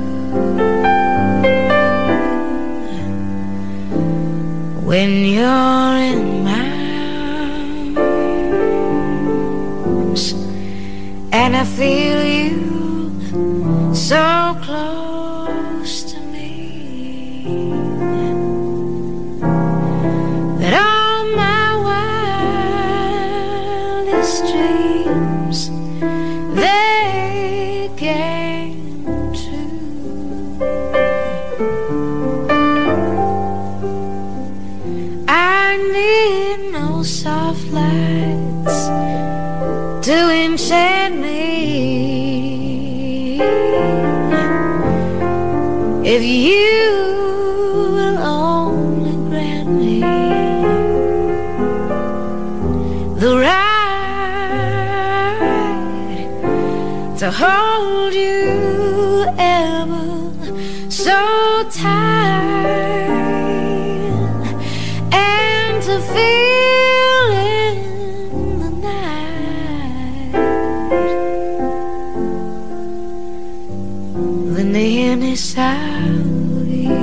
When you're in my arms and I feel you so close to me that all my wildest dreams, they came true. I need no soft lights to enchant me. If you will only grant me the right to hold you ever so tight, and to feel in the night the nearness of you.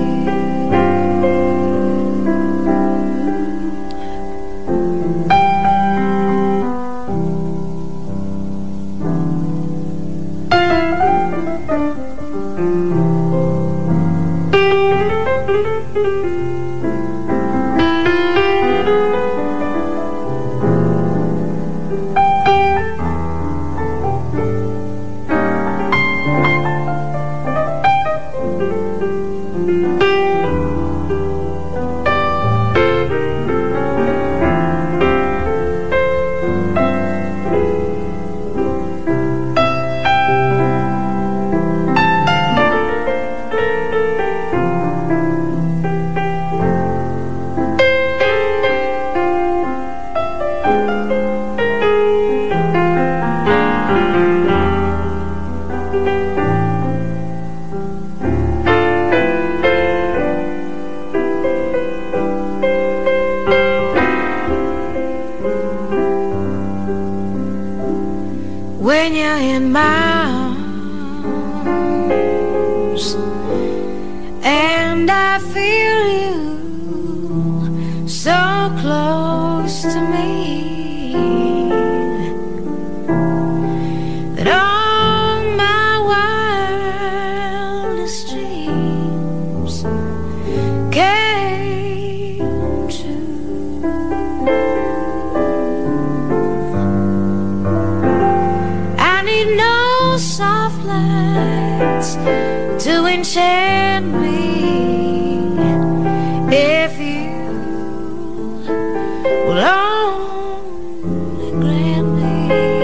When you're in my arms and I feel you so close to me that all my wildest dreams came true. No soft lights to enchant me. If you will only grant me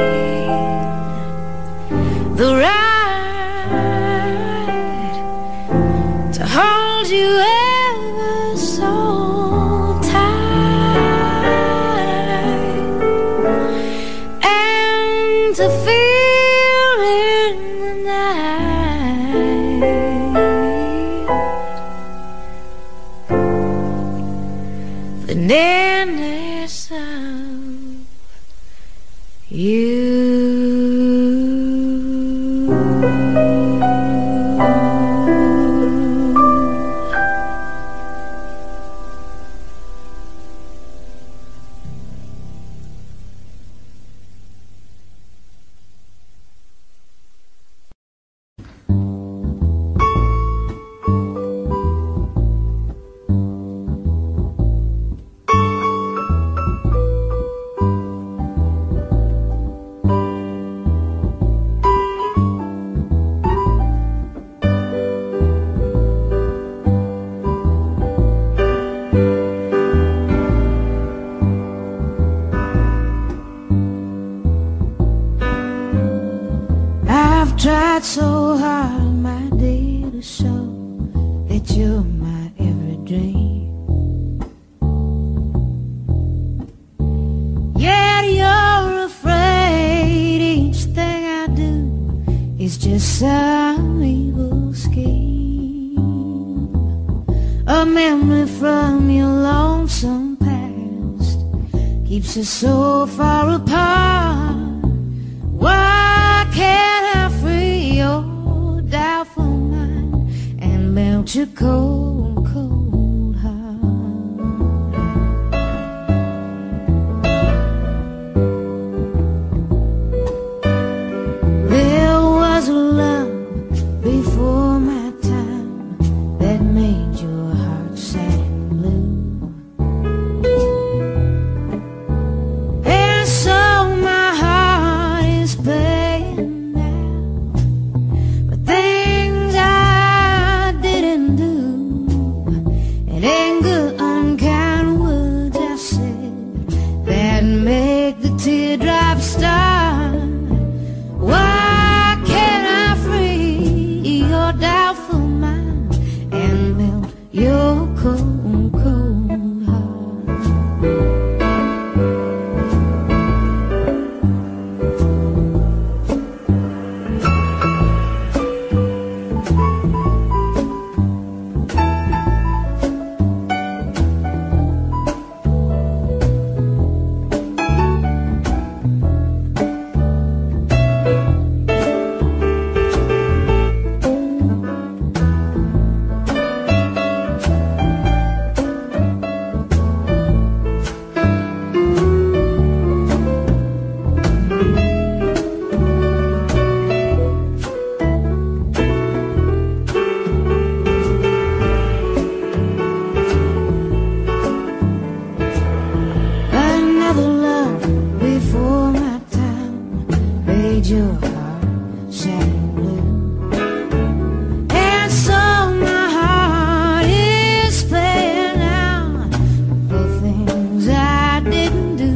the right to hold you ever so tight, and to feel the nearness of you. tried so hard, my dear, to show that you're my every dream. Yet you're afraid each thing I do is just some evil scheme, a memory from your lonesome past keeps us so far apart. Why can't I free your doubtful mind and melt your cold, cold heart? There was a love before my time that made your heart sad and blue, and so my heart is paying now for things I didn't do, and anger, unkind words I said that make the teardrops start. Why can't I free your doubtful mind and melt your cold, cold heart? Another love before my time made your heart sad and blue, and so my heart is paying out for things I didn't do.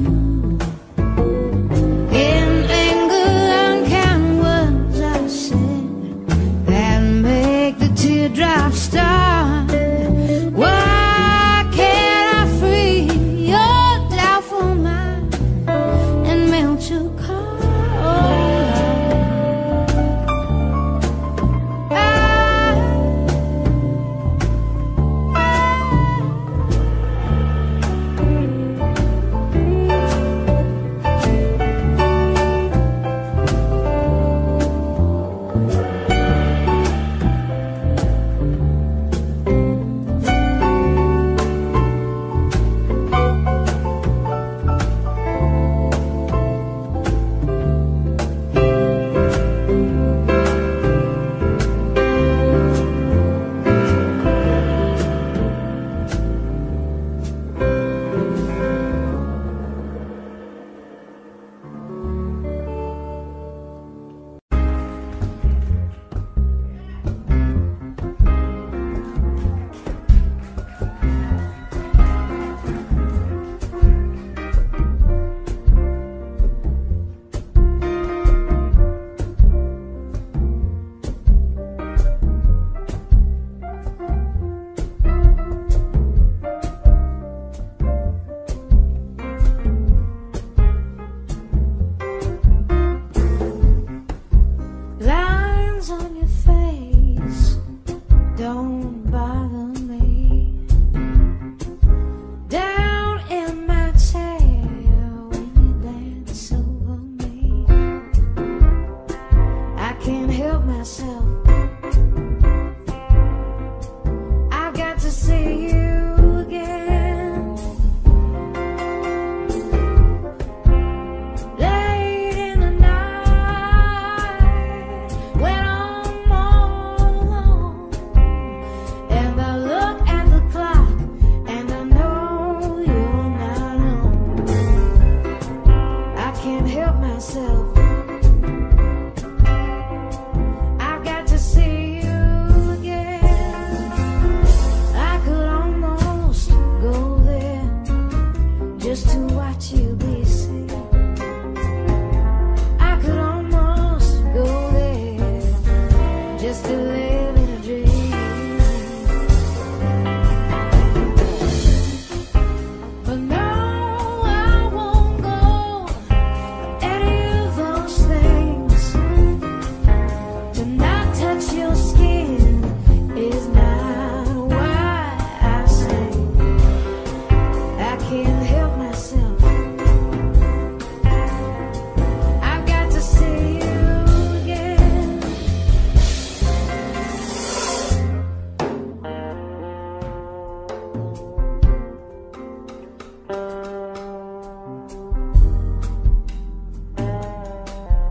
In anger, unkind words I said that make the teardrops start. Why can't I free your doubtful mind and melt your cold heart?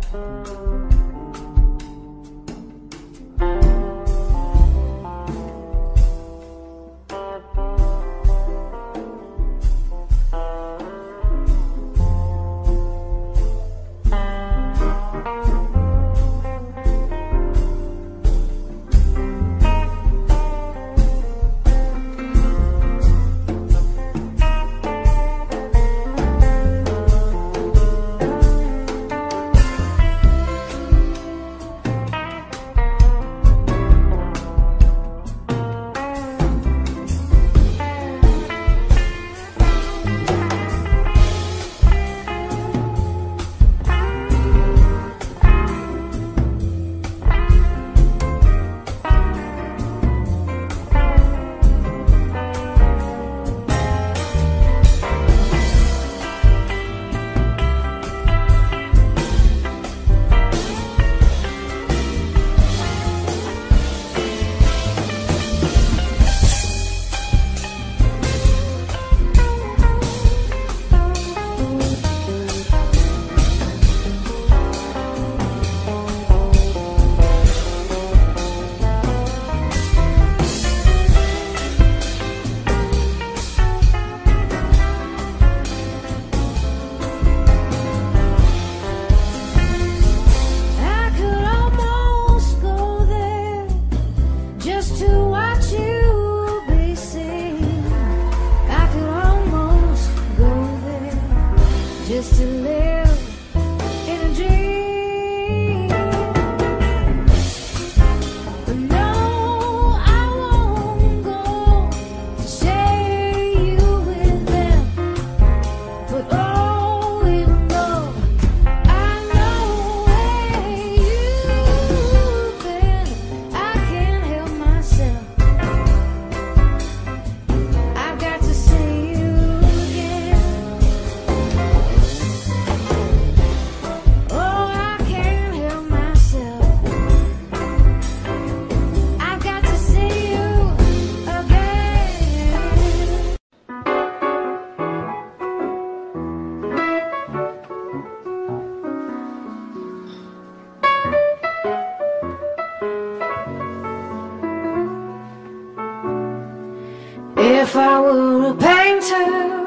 If I were a painter,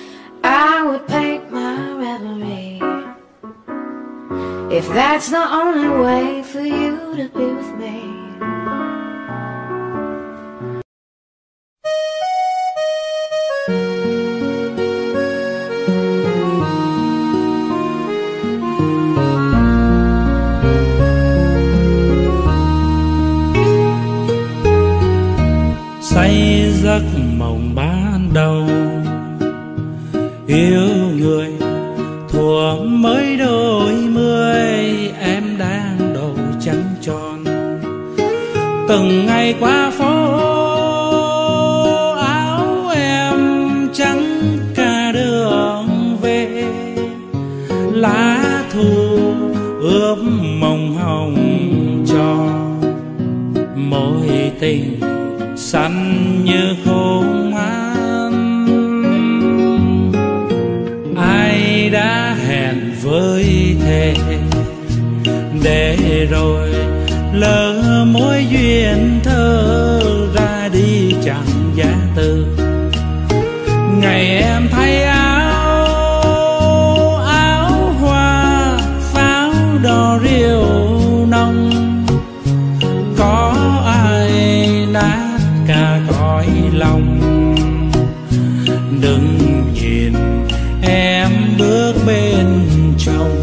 I would paint my reverie. If that's the only way for you to be with me. Say giấc mộng ban đầu yêu người thuở mới đôi mươi, em đang đầu trắng tròn từng ngày qua phố áo em trắng cả đường về, lá thu ướp mộng hồng cho mối tình xanh như khô man. Ai đã hẹn với thề để rồi lỡ mối duyên thơ ra đi chẳng giá từ. Ngày em thay áo áo hoa pháo đỏ rượu nồng, có ai đã cả cõi lòng. Đừng nhìn em bước bên trong,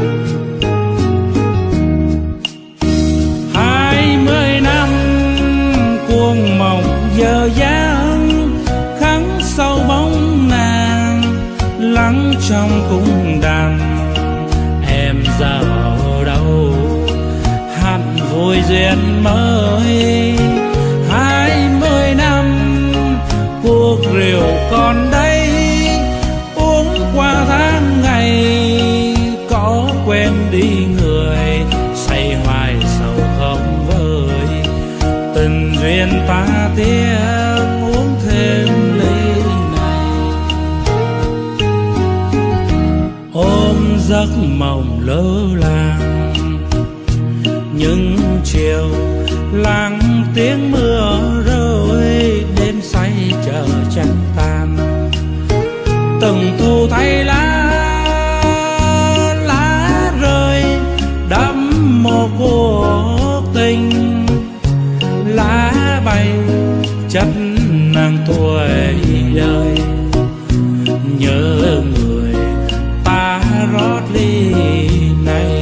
hai mươi năm cuồng mộng giờ dáng khắc sâu bóng nàng, lắng trong cung đàn. Em giờ ở đâu hẳn vui duyên mới, hai mươi năm cuộc rượu còn đây, uống qua tháng ngày có quen đi người, say hoài sầu không vơi. Tình duyên ta tiếc uống thêm ly này, ôm giấc mộng lớn lỡ làng. Những chiều lặng tiếng mưa rơi, đêm say chờ trăng tan. Từng thu thay lá, lá rơi đẫm mồ cuộc tình. Lá bay chất nàng tuổi đời, nhớ người ta rót ly này.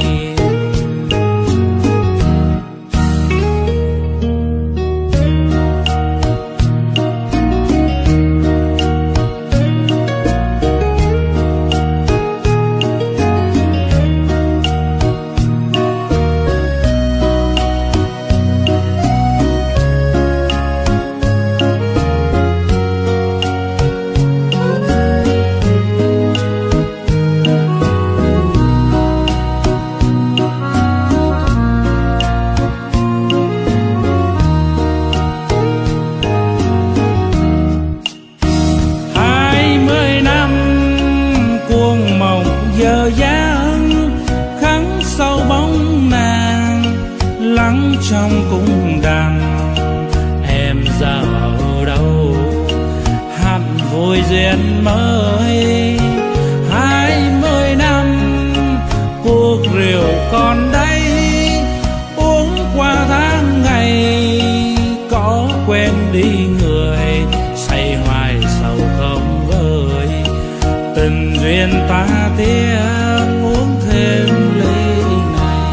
Giờ dáng khắc sâu bóng nàng, lắng trong cung đàn. Em giờ ở đâu hát vui duyên mới? Hai mươi năm cuộc rượu còn đây, uống qua tháng ngày có quen đi người, say hoài sầu không vơi. Tình duyên ta tiếc uống thêm ly này,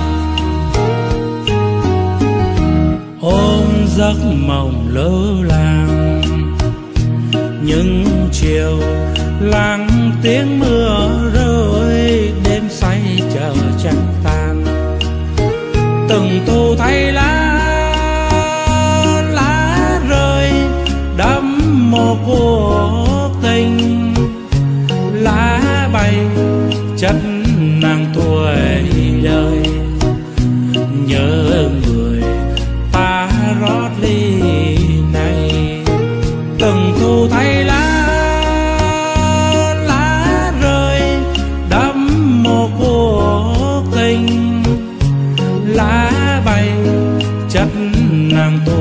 ôm giấc mộng lỡ làng. Những chiều lặng tiếng mưa rơi, đêm say chờ trăng tan. Từng thu thay lá, lá rơi đẫm mồ cuộc tình. Lá bay chất nàng tuổi đời, nhớ người ta rót ly này. Từng thu thay lá, lá rơi đẫm mồ cuộc tình. Lá bay chất nàng tuổi